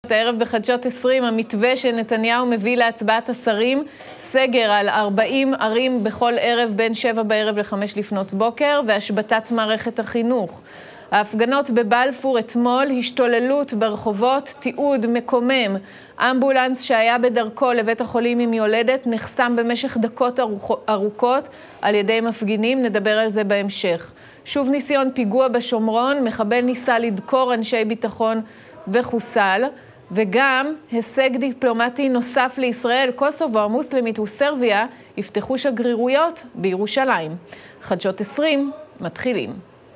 הערב בחדשות 20, המתווה שנתניהו מביא להצבעת השרים, סגר על 40 ערים בכל ערב בין 7 בערב ל-5 לפנות בוקר, והשבתת מערכת החינוך. ההפגנות בבלפור אתמול, השתוללות ברחובות, תיעוד מקומם. אמבולנס שהיה בדרכו לבית החולים עם יולדת נחסם במשך דקות ארוכות על ידי מפגינים, נדבר על זה בהמשך. שוב ניסיון פיגוע בשומרון, מחבל ניסה לדקור אנשי ביטחון וחוסל, וגם הישג דיפלומטי נוסף לישראל, קוסובו המוסלמית וסרביה יפתחו שגרירויות בירושלים. חדשות 20 מתחילים.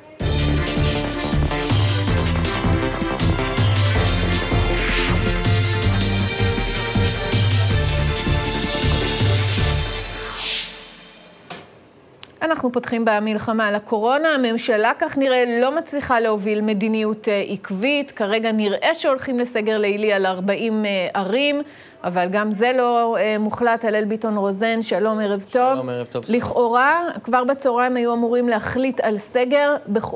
אנחנו פותחים במלחמה על הקורונה. הממשלה, כך נראה, לא מצליחה להוביל מדיניות עקבית. כרגע נראה שהולכים לסגר לילי על 40 ערים, אבל גם זה לא מוחלט. הלל ביטון רוזן, שלום, ערב טוב. שלום, ערב טוב. לכאורה, כבר בצהריים היו אמורים להחליט על סגר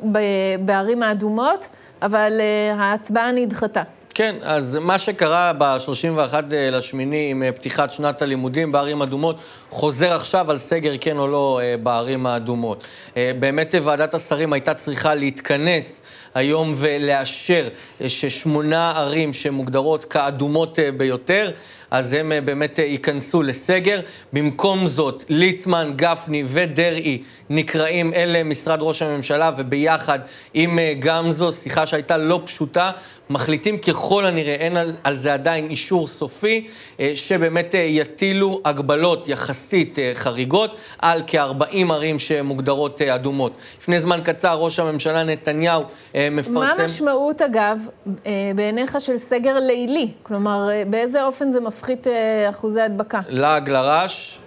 בערים האדומות, אבל ההצבעה נדחתה. כן, אז מה שקרה ב-31 לשמיני עם פתיחת שנת הלימודים בערים אדומות, חוזר עכשיו על סגר כן או לא בערים האדומות. באמת ועדת השרים הייתה צריכה להתכנס היום ולאשר ש8 ערים שמוגדרות כאדומות ביותר, אז הם באמת ייכנסו לסגר. במקום זאת, ליצמן, גפני ודרעי נקראים אל משרד ראש הממשלה, וביחד עם גמזו, שיחה שהייתה לא פשוטה, מחליטים ככל הנראה, אין על זה עדיין אישור סופי, שבאמת יטילו הגבלות יחסית חריגות על כ-40 ערים שמוגדרות אדומות. לפני זמן קצר ראש הממשלה נתניהו מפרסם... מה המשמעות אגב בעיניך של סגר לילי? כלומר, באיזה אופן זה מפחית אחוזי הדבקה? לעג לרש,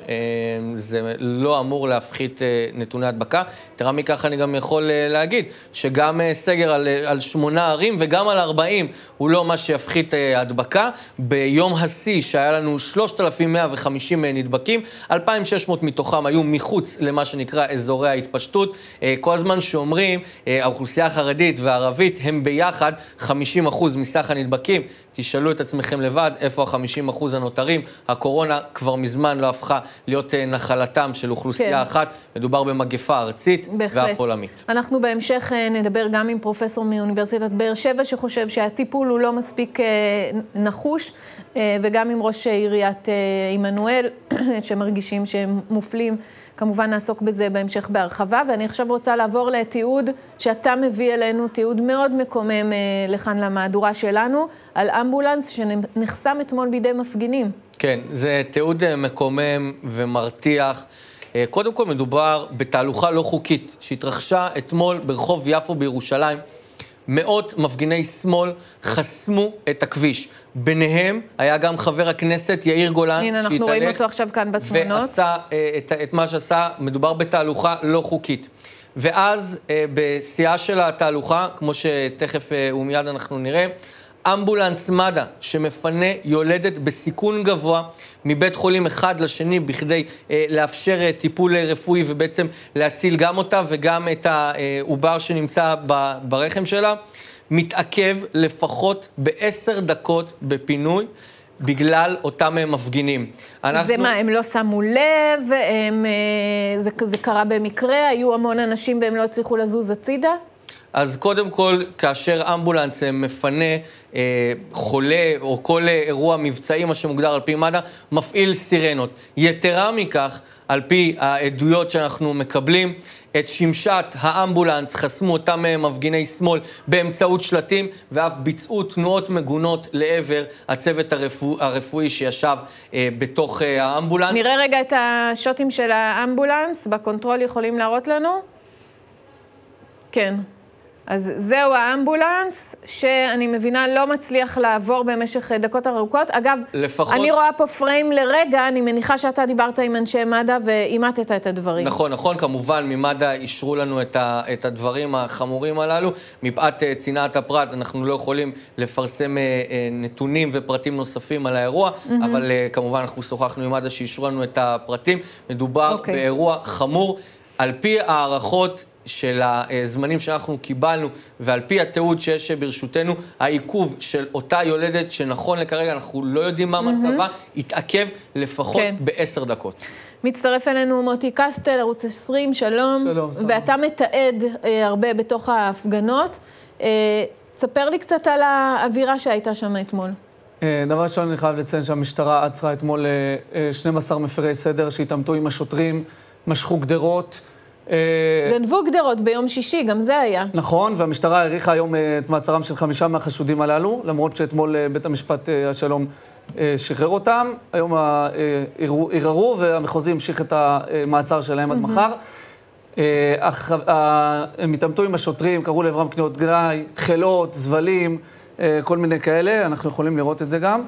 זה לא אמור להפחית נתוני הדבקה. תראה מכך אני גם יכול להגיד שגם סגר על 8 ערים וגם על 40 הוא לא מה שיפחית הדבקה. ביום השיא שהיה לנו 3,150 נדבקים, 2,600 מתוכם היו מחוץ למה שנקרא אזורי ההתפשטות. כל הזמן שאומרים, האוכלוסייה החרדית והערבית הם ביחד 50% מסך הנדבקים. תשאלו את עצמכם לבד, איפה ה-50% הנותרים? הקורונה כבר מזמן לא הפכה להיות נחלתם של אוכלוסייה אחת. מדובר במגפה ארצית ואף עולמית. אנחנו בהמשך נדבר גם עם פרופסור מאוניברסיטת באר שבע, שחושב שהטיפול הוא לא מספיק נחוש, וגם עם ראש עיריית עמנואל, שמרגישים שהם מופלים. כמובן נעסוק בזה בהמשך בהרחבה, ואני עכשיו רוצה לעבור לתיעוד שאתה מביא אלינו, תיעוד מאוד מקומם לכאן למהדורה שלנו, על אמבולנס שנחסם אתמול בידי מפגינים. כן, זה תיעוד מקומם ומרתיח. קודם כל מדובר בתהלוכה לא חוקית שהתרחשה אתמול ברחוב יפו בירושלים. מאות מפגיני שמאל חסמו את הכביש. ביניהם היה גם חבר הכנסת יאיר גולן, הנה, אנחנו רואים אותו עכשיו כאן בתמונות. ועשה את מה שעשה. מדובר בתהלוכה לא חוקית. ואז בשיאה של התהלוכה, כמו שתכף ומיד אנחנו נראה, אמבולנס מד"א שמפנה יולדת בסיכון גבוה מבית חולים אחד לשני בכדי לאפשר טיפול רפואי ובעצם להציל גם אותה וגם את העובר שנמצא ברחם שלה, מתעכב לפחות ב10 דקות בפינוי בגלל אותם מפגינים. זה מה, הם לא שמו לב, זה קרה במקרה, היו המון אנשים והם לא הצליחו לזוז הצידה? אז קודם כל, כאשר אמבולנס מפנה חולה או כל אירוע מבצעי, מה שמוגדר על פי מד"א, מפעיל סירנות. יתרה מכך, על פי העדויות שאנחנו מקבלים, את שמשת האמבולנס חסמו אותם מפגיני שמאל באמצעות שלטים, ואף ביצעו תנועות מגונות לעבר הצוות הרפואי שישב בתוך האמבולנס. נראה רגע את השוטים של האמבולנס, בקונטרול יכולים להראות לנו? כן. אז זהו האמבולנס, שאני מבינה לא מצליח לעבור במשך דקות ארוכות. אגב, אני רואה פה פריים לרגע, אני מניחה שאתה דיברת עם אנשי מד"א ואימתת את הדברים. נכון, נכון, כמובן, ממד"א אישרו לנו את הדברים החמורים הללו. מפאת צנעת הפרט, אנחנו לא יכולים לפרסם נתונים ופרטים נוספים על האירוע, אבל כמובן אנחנו שוחחנו עם מד"א שאישרו לנו את הפרטים. מדובר באירוע חמור, על פי הערכות של הזמנים שאנחנו קיבלנו, ועל פי התיעוד שיש ברשותנו, העיכוב של אותה יולדת, שנכון לכרגע אנחנו לא יודעים מה מצבה, התעכב לפחות ב10 דקות. מצטרף אלינו מוטי קסטל, ערוץ 20, שלום. שלום. ואתה מתעד הרבה בתוך ההפגנות. תספר לי קצת על האווירה שהייתה שם אתמול. דבר ראשון, אני חייב לציין שהמשטרה עצרה אתמול 12 מפרי סדר שהתעמתו עם השוטרים, משכו גדרות. גנבו גדרות ביום שישי, גם זה היה. נכון, והמשטרה העריכה היום את מעצרם של 5 מהחשודים הללו, למרות שאתמול בית המשפט השלום שחרר אותם. היום ערערו והמחוזי המשיך את המעצר שלהם עד מחר. הם התעמתו עם השוטרים, קראו לעברם כניעות גנאי, חילות, זבלים, כל מיני כאלה, אנחנו יכולים לראות את זה גם.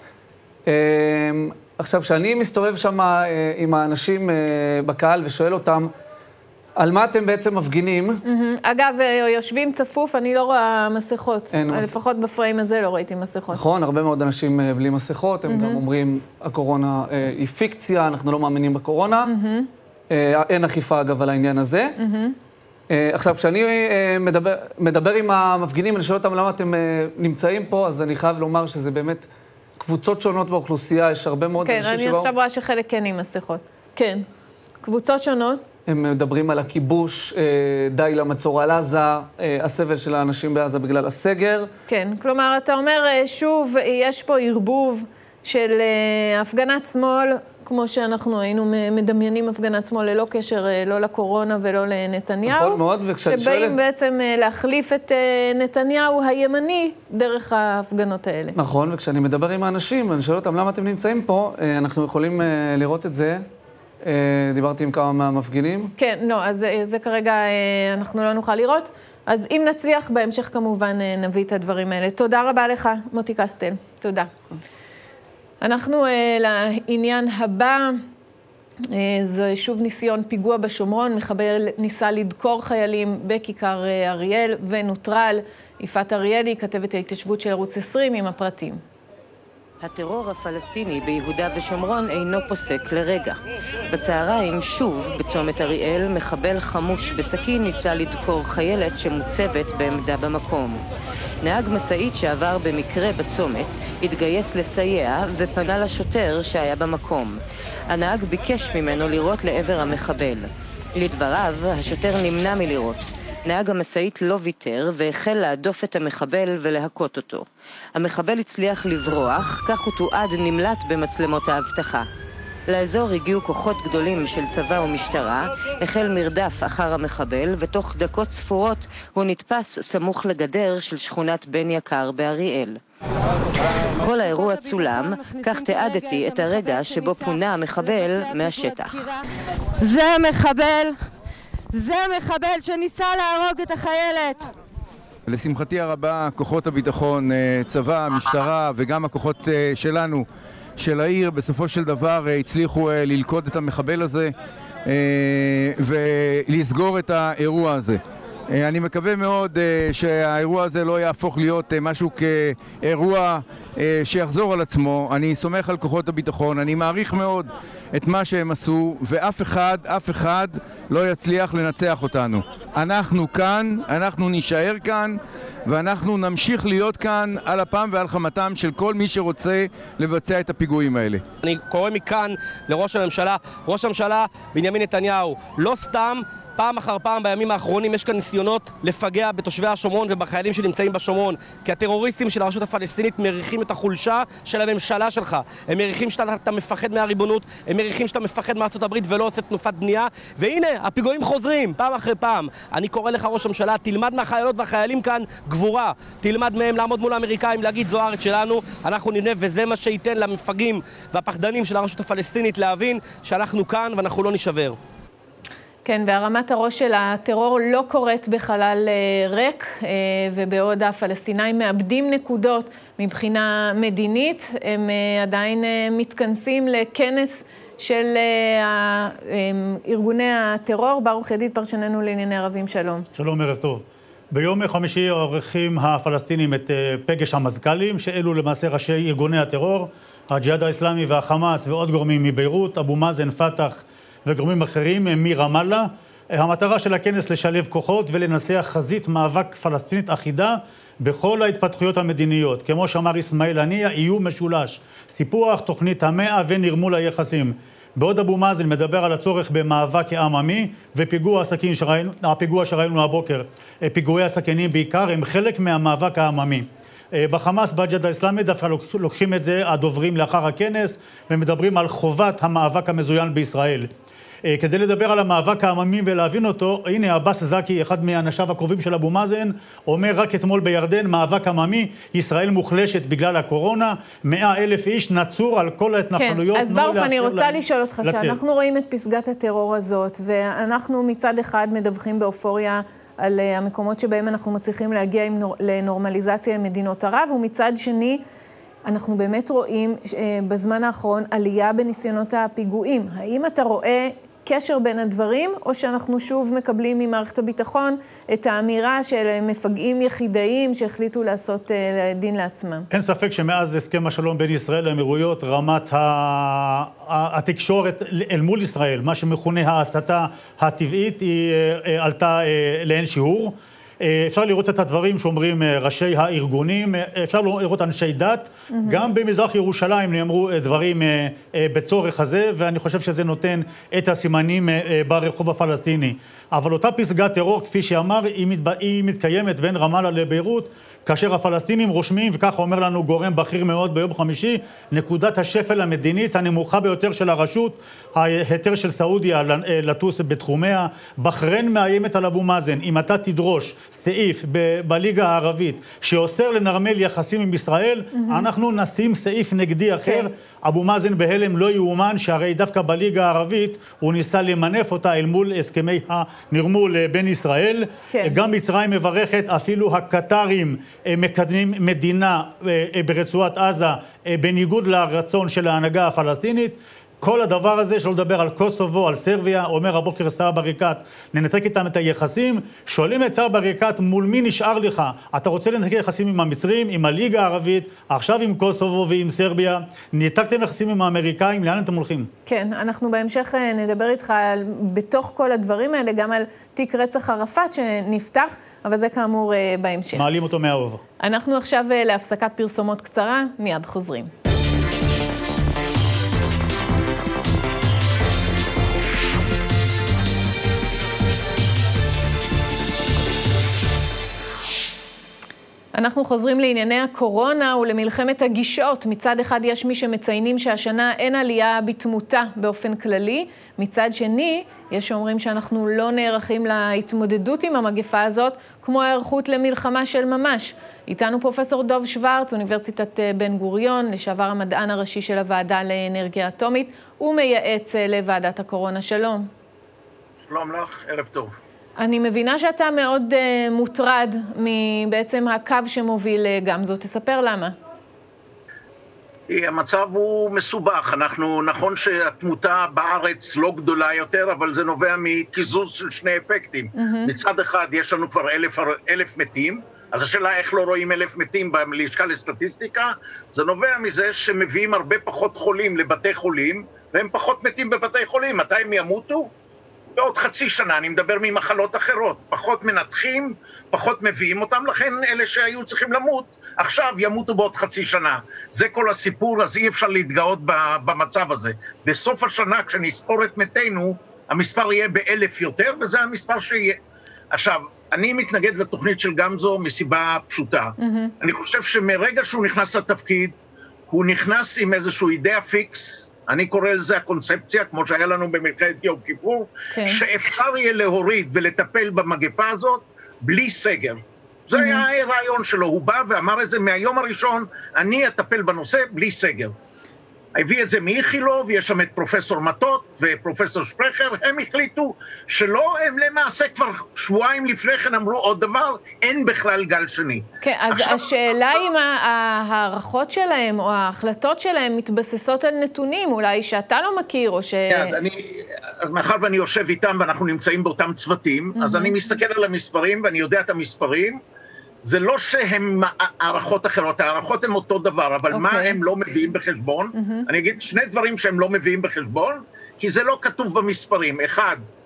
עכשיו, כשאני מסתובב שם עם האנשים בקהל ושואל אותם, על מה אתם בעצם מפגינים? אגב, יושבים צפוף, אני לא רואה מסכות. לפחות בפריים הזה לא ראיתי מסכות. נכון, הרבה מאוד אנשים בלי מסכות, הם גם אומרים, הקורונה היא פיקציה, אנחנו לא מאמינים בקורונה. אין אכיפה, אגב, על העניין הזה. עכשיו, כשאני מדבר עם המפגינים, אני שואל אותם למה אתם נמצאים פה, אז אני חייב לומר שזה באמת קבוצות שונות באוכלוסייה, יש הרבה מאוד אנשים שבאו... כן, אני עכשיו רואה שחלק כן עם מסכות. כן, קבוצות שונות. הם מדברים על הכיבוש, די למצור על עזה, הסבל של האנשים בעזה בגלל הסגר. כן, כלומר, אתה אומר, שוב, יש פה ערבוב של הפגנת שמאל, כמו שאנחנו היינו מדמיינים הפגנת שמאל ללא קשר, לא לקורונה ולא לנתניהו. נכון מאוד, וכשאני שואלת... שבאים בעצם להחליף את נתניהו הימני דרך ההפגנות האלה. נכון, וכשאני מדבר עם האנשים, אני שואל אותם למה אתם נמצאים פה, אנחנו יכולים לראות את זה. דיברתי עם כמה מהמפגינים. כן, לא, אז זה כרגע אנחנו לא נוכל לראות. אז אם נצליח, בהמשך כמובן נביא את הדברים האלה. תודה רבה לך, מוטי קסטל. תודה. אנחנו לעניין הבא, זה שוב ניסיון פיגוע בשומרון, מחבל ניסה לדקור חיילים בכיכר אריאל ונוטרל. יפעת אריאלי, כתבת ההתיישבות של ערוץ 20 עם הפרטים. הטרור הפלסטיני ביהודה ושומרון אינו פוסק לרגע. בצהריים שוב בצומת אריאל מחבל חמוש בסכין ניסה לדקור חיילת שמוצבת בעמדה במקום. נהג מסעית שעבר במקרה בצומת התגייס לסייע ופנה לשוטר שהיה במקום. הנהג ביקש ממנו לירות לעבר המחבל. לדבריו, השוטר נמנע מלירות. נהג המסעית לא ויתר והחל להדוף את המחבל ולהכות אותו. המחבל הצליח לברוח, כך הוא תועד נמלט במצלמות האבטחה. לאזור הגיעו כוחות גדולים של צבא ומשטרה, החל מרדף אחר המחבל, ותוך דקות ספורות הוא נתפס סמוך לגדר של שכונת בן יקר באריאל. כל האירוע צולם, כך תיעדתי את הרגע שבו פונה המחבל מהשטח. זה המחבל שניסה להרוג את החיילת. לשמחתי הרבה, כוחות הביטחון, צבא, משטרה וגם הכוחות שלנו, של העיר, בסופו של דבר הצליחו ללכוד את המחבל הזה ולסגור את האירוע הזה. אני מקווה מאוד שהאירוע הזה לא יהפוך להיות משהו כאירוע שיחזור על עצמו. אני סומך על כוחות הביטחון, אני מעריך מאוד את מה שהם עשו, ואף אחד לא יצליח לנצח אותנו. אנחנו כאן, אנחנו נשאר כאן, ואנחנו נמשיך להיות כאן על אפם ועל חמתם של כל מי שרוצה לבצע את הפיגועים האלה. אני קורא מכאן לראש הממשלה, ראש הממשלה בנימין נתניהו, לא סתם פעם אחר פעם בימים האחרונים יש כאן ניסיונות לפגע בתושבי השומרון ובחיילים שנמצאים בשומרון, כי הטרוריסטים של הרשות הפלסטינית מריחים את החולשה של הממשלה שלך. הם מריחים שאתה מפחד מהריבונות, הם מריחים שאתה מפחד מארצות הברית ולא עושה תנופת בנייה, והנה, הפיגועים חוזרים פעם אחרי פעם. אני קורא לך ראש הממשלה, תלמד מהחיילות והחיילים כאן גבורה, תלמד מהם לעמוד מול האמריקאים, להגיד זו הארץ שלנו, אנחנו נבנה, וזה מה שייתן למפגעים והפחדנים של הרשות הפלסטינית להבין שאנחנו כאן ואנחנו לא נשבר. כן, והרמת הראש של הטרור לא קורית בחלל ריק, ובעוד הפלסטינאים מאבדים נקודות מבחינה מדינית, הם עדיין מתכנסים לכנס של ארגוני הטרור. ברוך ידיד, פרשננו לענייני ערבים, שלום. שלום, ערב טוב. ביום חמישי עורכים הפלסטינים את פגש המזכ"לים, שאלו למעשה ראשי ארגוני הטרור, הג'יהאד האסלאמי והחמאס ועוד גורמים מביירות, אבו מאזן, פתח וגורמים אחרים מרמאללה. המטרה של הכנס לשלב כוחות ולנסח חזית מאבק פלסטינית אחידה בכל ההתפתחויות המדיניות. כמו שאמר איסמעיל הנייה, איום משולש, סיפוח, תוכנית המאה ונרמול היחסים. בעוד אבו מאזן מדבר על הצורך במאבק עממי, ופיגוע שראינו הבוקר, פיגועי הסכינים בעיקר, הם חלק מהמאבק העממי. בחמאס בג'יהאד האסלאמי דווקא לוקחים את זה הדוברים לאחר הכנס, ומדברים על חובת המאבק המזוין בישראל. כדי לדבר על המאבק העממי ולהבין אותו, הנה עבאס זקי, אחד מאנשיו הקרובים של אבו מאזן, אומר רק אתמול בירדן, מאבק עממי, ישראל מוחלשת בגלל הקורונה, 100,000 איש נצור על כל ההתנחלויות. כן, אז ברוך, אני רוצה לשאול אותך, שאנחנו רואים את פסגת הטרור הזאת, ואנחנו מצד אחד מדווחים באופוריה על המקומות שבהם אנחנו מצליחים להגיע לנורמליזציה עם מדינות ערב, ומצד שני, אנחנו באמת רואים בזמן האחרון עלייה בניסיונות הפיגועים. האם אתה רואה קשר בין הדברים, או שאנחנו שוב מקבלים ממערכת הביטחון את האמירה של מפגעים יחידאיים שהחליטו לעשות דין לעצמם? אין ספק שמאז הסכם השלום בין ישראל לאמירויות, רמת התקשורת אל מול ישראל, מה שמכונה ההסתה הטבעית, היא עלתה לאין שיעור. אפשר לראות את הדברים שאומרים ראשי הארגונים, אפשר לראות אנשי דת, גם במזרח ירושלים נאמרו דברים בצורך הזה, ואני חושב שזה נותן את הסימנים ברחוב הפלסטיני. אבל אותה פסגת טרור, כפי שאמר, היא מתקיימת בין רמאללה לביירות, כאשר הפלסטינים רושמים, וככה אומר לנו גורם בכיר מאוד ביום חמישי, נקודת השפל המדינית הנמוכה ביותר של הרשות, ההיתר של סעודיה לטוס בתחומיה, בחריין מאיימת על אבו מאזן. אם אתה תדרוש סעיף בליגה הערבית שאוסר לנרמל יחסים עם ישראל, אנחנו נשים סעיף נגדי אחר. אבו מאזן בהלם, לא יאומן שהרי דווקא בליגה הערבית הוא ניסה למנף אותה אל מול הסכמי הנרמול בין ישראל. גם מצרים מברכת, אפילו הקטרים מקדמים מדינה ברצועת עזה בניגוד לרצון של ההנהגה הפלסטינית. כל הדבר הזה, שלא לדבר על קוסובו, על סרביה, אומר הבוקר סאיב עריקאת, ננתק איתם את היחסים. שואלים את סאיב עריקאת, מול מי נשאר לך? אתה רוצה לנתק יחסים עם המצרים, עם הליגה הערבית, עכשיו עם קוסובו ועם סרביה, ניתקתם יחסים עם האמריקאים, לאן אתם הולכים? כן, אנחנו בהמשך נדבר איתך בתוך כל הדברים האלה, גם על תיק רצח ערפאת שנפתח, אבל זה כאמור בהמשך. מעלים אותו מהאוב. אנחנו עכשיו להפסקת פרסומות קצרה, מיד חוזרים. אנחנו חוזרים לענייני הקורונה ולמלחמת הגישות. מצד אחד יש מי שמציינים שהשנה אין עלייה בתמותה באופן כללי. מצד שני, יש שאומרים שאנחנו לא נערכים להתמודדות עם המגפה הזאת, כמו הערכות למלחמה של ממש. איתנו פרופסור דוב שוורץ, אוניברסיטת בן גוריון, לשעבר המדען הראשי של הוועדה לאנרגיה אטומית, ומייעץ לוועדת הקורונה. שלום. שלום לך, ערב טוב. אני מבינה שאתה מאוד מוטרד מבעצם הקו שמוביל גמזו. תספר למה. המצב הוא מסובך. נכון שהתמותה בארץ לא גדולה יותר, אבל זה נובע מקיזוז של שני אפקטים. מצד אחד יש לנו כבר 1,000 מתים, אז השאלה איך לא רואים 1,000 מתים בלשכה לסטטיסטיקה, זה נובע מזה שמביאים הרבה פחות חולים לבתי חולים, והם פחות מתים בבתי חולים. מתי הם ימותו? בעוד חצי שנה, אני מדבר ממחלות אחרות, פחות מנתחים, פחות מביאים אותם, לכן אלה שהיו צריכים למות, עכשיו ימותו בעוד חצי שנה. זה כל הסיפור, אז אי אפשר להתגאות במצב הזה. בסוף השנה, כשנספור את מתינו, המספר יהיה ב1,000 יותר, וזה המספר שיהיה. עכשיו, אני מתנגד לתוכנית של גמזו מסיבה פשוטה. אני חושב שמרגע שהוא נכנס לתפקיד, הוא נכנס עם איזשהו אידאה פיקס, אני קורא לזה הקונספציה, כמו שהיה לנו במלחמת יום כיפור, שאפשר יהיה להוריד ולטפל במגפה הזאת בלי סגר. זה היה הרעיון שלו, הוא בא ואמר את זה מהיום הראשון, אני אטפל בנושא בלי סגר. הביא את זה מאיכילוב, יש שם את פרופסור מטות ופרופסור שפרכר, הם החליטו שלא, הם למעשה כבר שבועיים לפני כן אמרו עוד דבר, אין בכלל גל שני. כן, אז השאלה אם הערכות שלהם או ההחלטות שלהם מתבססות על נתונים, אולי שאתה לא מכיר או ש... כן, אז מאחר ואני יושב איתם ואנחנו נמצאים באותם צוותים, אז אני מסתכל על המספרים ואני יודע את המספרים, זה לא שהם הערכות אחרות, הערכות הן אותו דבר, אבל מה הם לא מביאים בחשבון? אני אגיד שני דברים שהם לא מביאים בחשבון, כי זה לא כתוב במספרים. אחד,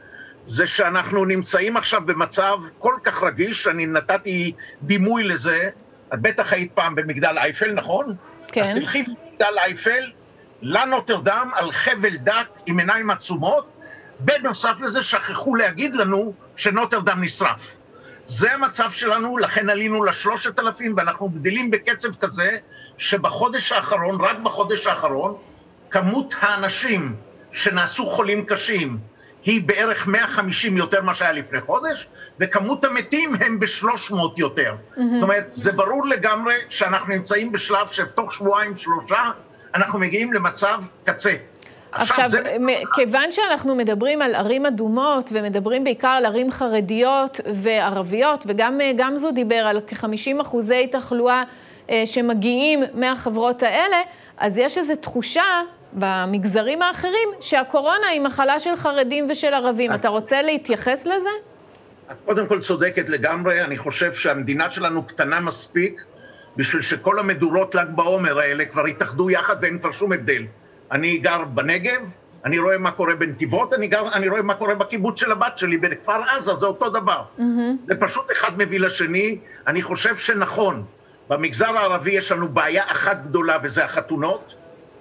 זה שאנחנו נמצאים עכשיו במצב כל כך רגיש, אני נתתי דימוי לזה, את בטח היית פעם במגדל אייפל, נכון? כן. אז תלכי במגדל אייפל, לנוטרדם, על חבל דק עם עיניים עצומות, בנוסף לזה שכחו להגיד לנו שנוטרדם נשרף. זה המצב שלנו, לכן עלינו ל3,000, ואנחנו גדלים בקצב כזה, שבחודש האחרון, רק בחודש האחרון, כמות האנשים שנעשו חולים קשים, היא בערך 150 יותר מה שהיה לפני חודש, וכמות המתים הם ב300 יותר. זאת אומרת, זה ברור לגמרי שאנחנו נמצאים בשלב שתוך שבועיים-שלושה, אנחנו מגיעים למצב קצה. עכשיו, כיוון שאנחנו מדברים על ערים אדומות, ומדברים בעיקר על ערים חרדיות וערביות, וגם זו דיבר על כ50% תחלואה שמגיעים מהחברות האלה, אז יש איזו תחושה במגזרים האחרים שהקורונה היא מחלה של חרדים ושל ערבים. אתה רוצה להתייחס לזה? את קודם כל צודקת לגמרי, אני חושב שהמדינה שלנו קטנה מספיק, בשביל שכל המדורות ל"ג בעומר האלה כבר התאחדו יחד ואין כבר שום הבדל. אני גר בנגב, אני רואה מה קורה בנתיבות, אני רואה מה קורה בקיבוץ של הבת שלי, בכפר עזה, זה אותו דבר. זה פשוט אחד מביא לשני. אני חושב שנכון, במגזר הערבי יש לנו בעיה אחת גדולה, וזה החתונות.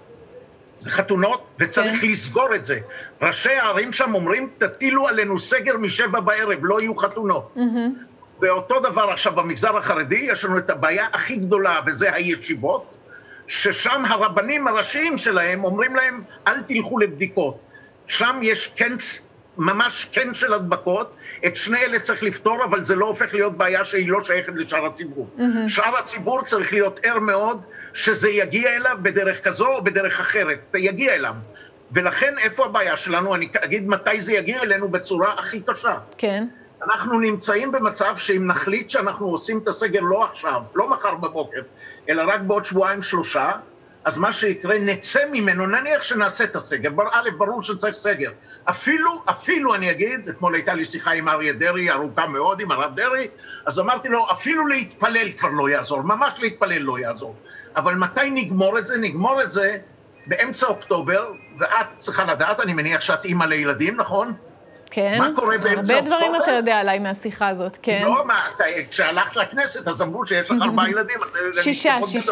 זה חתונות, וצריך לסגור את זה. ראשי הערים שם אומרים, תטילו עלינו סגר מ7 בערב, לא יהיו חתונות. ואותו דבר עכשיו במגזר החרדי, יש לנו את הבעיה הכי גדולה, וזה הישיבות, ששם הרבנים הראשיים שלהם אומרים להם, אל תלכו לבדיקות. שם יש ממש של הדבקות, את שני אלה צריך לפתור, אבל זה לא הופך להיות בעיה שהיא לא שייכת לשאר הציבור. שאר הציבור צריך להיות ער מאוד, שזה יגיע אליו בדרך כזו או בדרך אחרת, יגיע אליו. ולכן איפה הבעיה שלנו? אני אגיד מתי זה יגיע אלינו בצורה הכי קשה. כן. אנחנו נמצאים במצב שאם נחליט שאנחנו עושים את הסגר לא עכשיו, לא מחר בבוקר, אלא רק בעוד שבועיים-שלושה, אז מה שיקרה, נצא ממנו, נניח שנעשה את הסגר. א', ברור שצריך סגר. אפילו אני אגיד, אתמול הייתה לי שיחה עם אריה דרעי, ארוכה מאוד עם הרב דרעי, אז אמרתי לו, אפילו להתפלל כבר לא יעזור, ממש להתפלל לא יעזור. אבל מתי נגמור את זה? נגמור את זה באמצע אוקטובר, ואת צריכה לדעת, אני מניח שאת אימא לילדים, נכון? כן, מה קורה באמצע הרבה דברים אוקטובר? אתה יודע עליי מהשיחה הזאת, כן. לא, כשהלכת לכנסת, אז אמרו שיש לך 4 ילדים. שישה.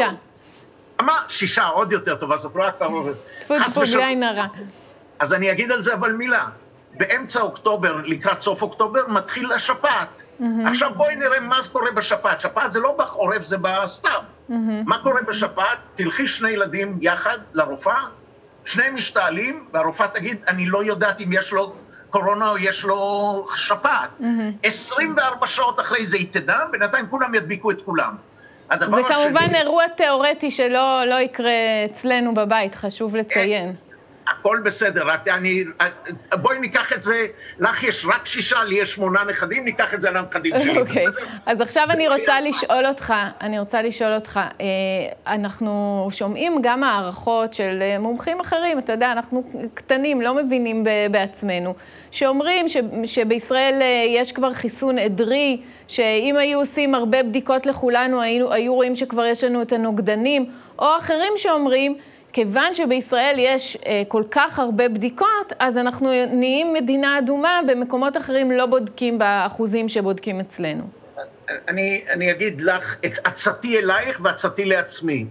מה? 6, עוד יותר טוב, אז את רואה כבר... טפו, בלי עין הרע. אז אני אגיד על זה אבל מילה. באמצע אוקטובר, לקראת סוף אוקטובר, מתחיל השפעת. עכשיו בואי נראה מה קורה בשפעת. שפעת זה לא בחורף, זה בסתיו. מה קורה בשפעת? תלכי 2 ילדים יחד לרופאה, 2 משתעלים, והרופאה תגיד, אני לא יודעת אם יש לו קורונה או יש לו שפעת. 24 שעות אחרי זה היא תדע, בינתיים כולם ידביקו את כולם. זה כמובן אירוע תיאורטי שלא יקרה אצלנו בבית, חשוב לציין. הכל בסדר, בואי ניקח את זה, לך יש רק 6, לי יש 8 נכדים, ניקח את זה לנכדים שלי, בסדר? אז עכשיו אני רוצה לשאול אותך, אנחנו שומעים גם הערכות של מומחים אחרים, אתה יודע, אנחנו קטנים, לא מבינים בעצמנו, שאומרים שבישראל יש כבר חיסון עדרי, שאם היו עושים הרבה בדיקות לכולנו, היו רואים שכבר יש לנו את הנוגדנים, או אחרים שאומרים, כיוון שבישראל יש כל כך הרבה בדיקות, אז אנחנו נהיים מדינה אדומה, במקומות אחרים לא בודקים באחוזים שבודקים אצלנו. אני אגיד לך, את עצתי אלייך ועצתי לעצמי.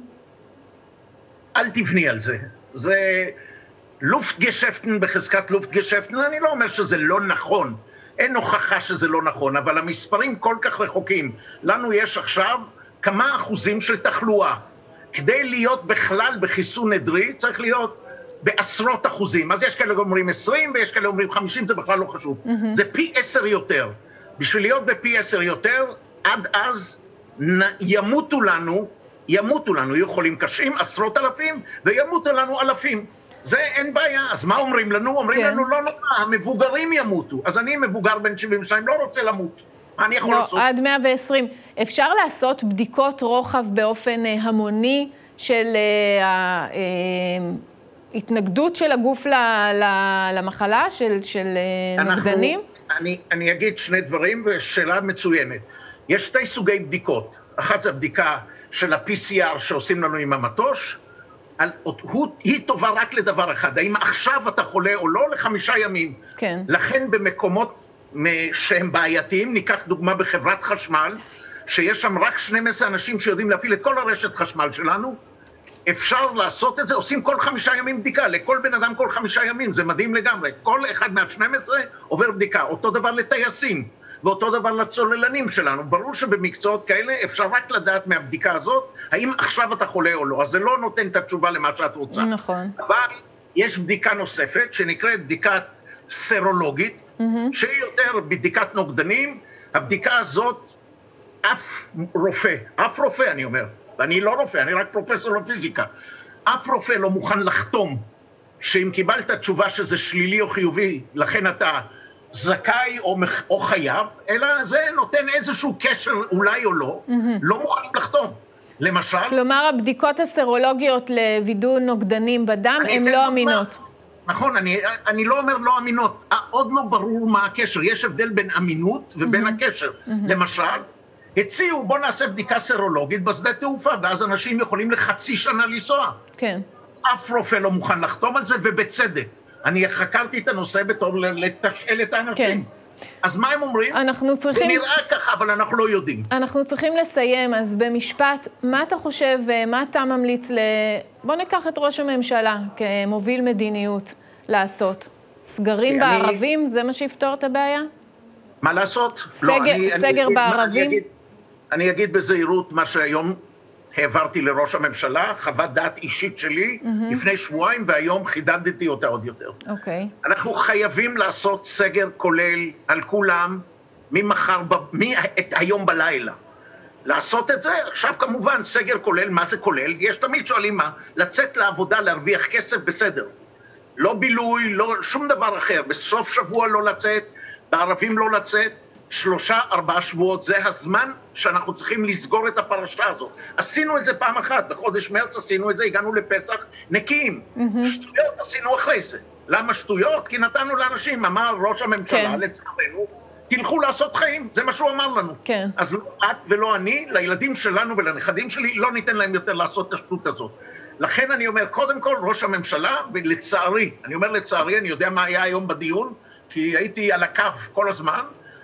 אל תבני על זה. זה לופטגשפטן בחזקת לופטגשפטן, אני לא אומר שזה לא נכון. אין הוכחה שזה לא נכון, אבל המספרים כל כך רחוקים. לנו יש עכשיו כמה אחוזים של תחלואה. כדי להיות בכלל בחיסון עדרי, צריך להיות בעשרות אחוזים. אז יש כאלה אומרים 20, ויש כאלה אומרים 50, זה בכלל לא חשוב. זה פי 10 יותר. בשביל להיות בפי 10 יותר, עד אז ימותו לנו, יהיו חולים קשים, 10,000, וימותו לנו אלפים. זה אין בעיה. אז מה אומרים לנו? אומרים לנו, לא, המבוגרים ימותו. אז אני מבוגר בן 72, לא רוצה למות. מה אני יכול לעשות? לא, עד 120. אפשר לעשות בדיקות רוחב באופן המוני של ההתנגדות של הגוף למחלה, של נוגדנים? אני אגיד 2 דברים, ושאלה מצוינת. יש 2 סוגי בדיקות. אחת זה הבדיקה של ה-PCR שעושים לנו עם המטוש, היא טובה רק לדבר אחד, האם עכשיו אתה חולה או לא ל5 ימים. כן. לכן במקומות שהם בעייתיים, ניקח דוגמה בחברת חשמל, שיש שם רק 12 אנשים שיודעים להפעיל את כל הרשת חשמל שלנו, אפשר לעשות את זה, עושים כל 5 ימים בדיקה, לכל בן אדם כל 5 ימים, זה מדהים לגמרי, כל אחד מה-12 עובר בדיקה, אותו דבר לטייסים, ואותו דבר לצוללנים שלנו, ברור שבמקצועות כאלה אפשר רק לדעת מהבדיקה הזאת, האם עכשיו אתה חולה או לא, אז זה לא נותן את התשובה למה שאת רוצה. נכון. אבל יש בדיקה נוספת, שנקראת בדיקת סרולוגית, שהיא יותר בדיקת נוגדנים, הבדיקה הזאת, אף רופא אני אומר, ואני לא רופא, אני רק פרופסור לפיזיקה, אף רופא לא מוכן לחתום שאם קיבלת תשובה שזה שלילי או חיובי, לכן אתה זכאי או חייב, אלא זה נותן איזשהו קשר אולי או לא, לא מוכנים לחתום. למשל... כלומר, הבדיקות הסרולוגיות לווידוא נוגדנים בדם הן לא אמינות. נכון, אני לא אומר לא אמינות, עוד לא ברור מה הקשר, יש הבדל בין אמינות ובין הקשר. למשל, הציעו, בוא נעשה בדיקה סרולוגית בשדה תעופה, ואז אנשים יכולים לחצי שנה לנסוע. כן. אף רופא לא מוכן לחתום על זה, ובצדק. אני חקרתי את הנושא בתור לתשאל את האנשים. כן. אז מה הם אומרים? אנחנו צריכים... זה נראה ככה, אבל אנחנו לא יודעים. אנחנו צריכים לסיים, אז במשפט, מה אתה חושב, מה אתה ממליץ בוא ניקח את ראש הממשלה כמוביל מדיניות לעשות. סגרים בערבים, זה מה שיפתור את הבעיה? מה לעשות? סגר בערבים? אני אגיד בזהירות מה שהיום העברתי לראש הממשלה, חוות דעת אישית שלי לפני שבועיים, והיום חידדתי אותה עוד יותר. אוקיי. אנחנו חייבים לעשות סגר כולל על כולם היום בלילה. לעשות את זה, עכשיו כמובן סגר כולל, מה זה כולל? יש תמיד שואלים מה, לצאת לעבודה, להרוויח כסף, בסדר. לא בילוי, לא שום דבר אחר, בסוף שבוע לא לצאת, בערבים לא לצאת, 3-4 שבועות, זה הזמן שאנחנו צריכים לסגור את הפרשה הזאת. עשינו את זה פעם אחת, בחודש מרץ עשינו את זה, הגענו לפסח, נקיים. שטויות עשינו אחרי זה. למה שטויות? כי נתנו לאנשים, אמר ראש הממשלה, לצערנו, תלכו לעשות חיים, זה מה שהוא אמר לנו. כן. אז לא את ולא אני, לילדים שלנו ולנכדים שלי, לא ניתן להם יותר לעשות את השטות הזאת. לכן אני אומר, קודם כל, ראש הממשלה, ולצערי, אני אומר לצערי, אני יודע מה היה היום בדיון, כי הייתי על הקו כל הזמן,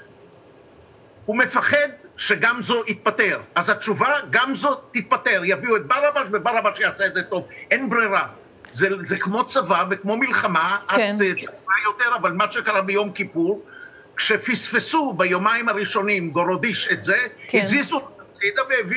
הוא מפחד שגם זו יתפטר. אז התשובה, גם זו תתפטר. יביאו את ברבש וברבש יעשה את זה טוב. אין ברירה. זה כמו צבא וכמו מלחמה. כן. את צבא יותר, אבל מה שקרה ביום כיפור, כשפספסו ביומיים הראשונים גורודיש את זה, כן. הזיזו הצידה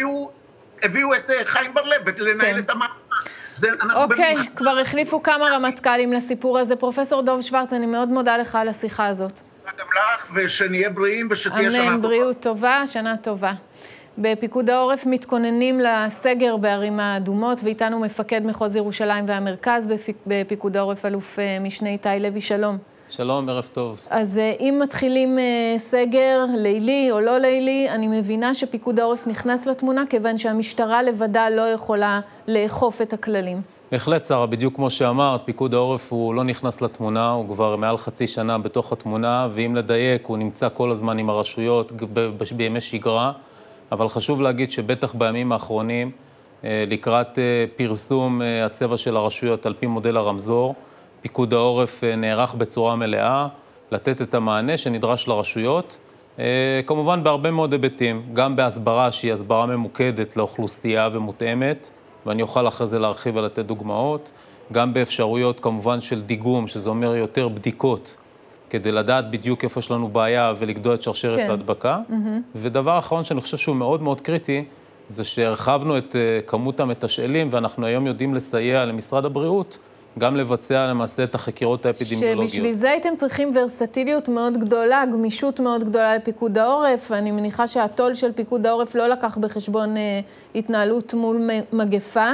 והביאו את חיים בר-לב לנהל את המערכת. אוקיי, כבר החליפו כמה רמטכ"לים לסיפור הזה. פרופסור דוב שוורץ, אני מאוד מודה לך על השיחה הזאת. גם לך, ושנהיה בריאים ושתהיה שנה טובה. אמן, בריאות טובה, שנה טובה. בפיקוד העורף מתכוננים לסגר בערים האדומות, ואיתנו מפקד מחוז ירושלים והמרכז בפיקוד העורף, אלוף משנה איתי לוי, שלום. שלום, ערב טוב. אז אם מתחילים סגר לילי או לא לילי, אני מבינה שפיקוד העורף נכנס לתמונה, כיוון שהמשטרה לבדה לא יכולה לאכוף את הכללים. בהחלט, שרה, בדיוק כמו שאמרת, פיקוד העורף הוא לא נכנס לתמונה, הוא כבר מעל חצי שנה בתוך התמונה, ואם לדייק, הוא נמצא כל הזמן עם הרשויות בימי שגרה, אבל חשוב להגיד שבטח בימים האחרונים, לקראת פרסום הצבע של הרשויות על פי מודל הרמזור, פיקוד העורף נערך בצורה מלאה, לתת את המענה שנדרש לרשויות, כמובן בהרבה מאוד היבטים, גם בהסברה שהיא הסברה ממוקדת לאוכלוסייה ומותאמת, ואני אוכל אחרי זה להרחיב ולתת דוגמאות, גם באפשרויות כמובן של דיגום, שזה אומר יותר בדיקות, כדי לדעת בדיוק איפה יש לנו בעיה ולגדוע את שרשרת ההדבקה. ודבר אחרון שאני חושב שהוא מאוד מאוד קריטי, זה שהרחבנו את כמות המתשאלים, ואנחנו היום יודעים לסייע למשרד הבריאות, גם לבצע למעשה את החקירות האפידמיולוגיות. שבשביל זה הייתם צריכים ורסטיליות מאוד גדולה, גמישות מאוד גדולה לפיקוד העורף. אני מניחה שהטול של פיקוד העורף לא לקח בחשבון התנהלות מול מגפה.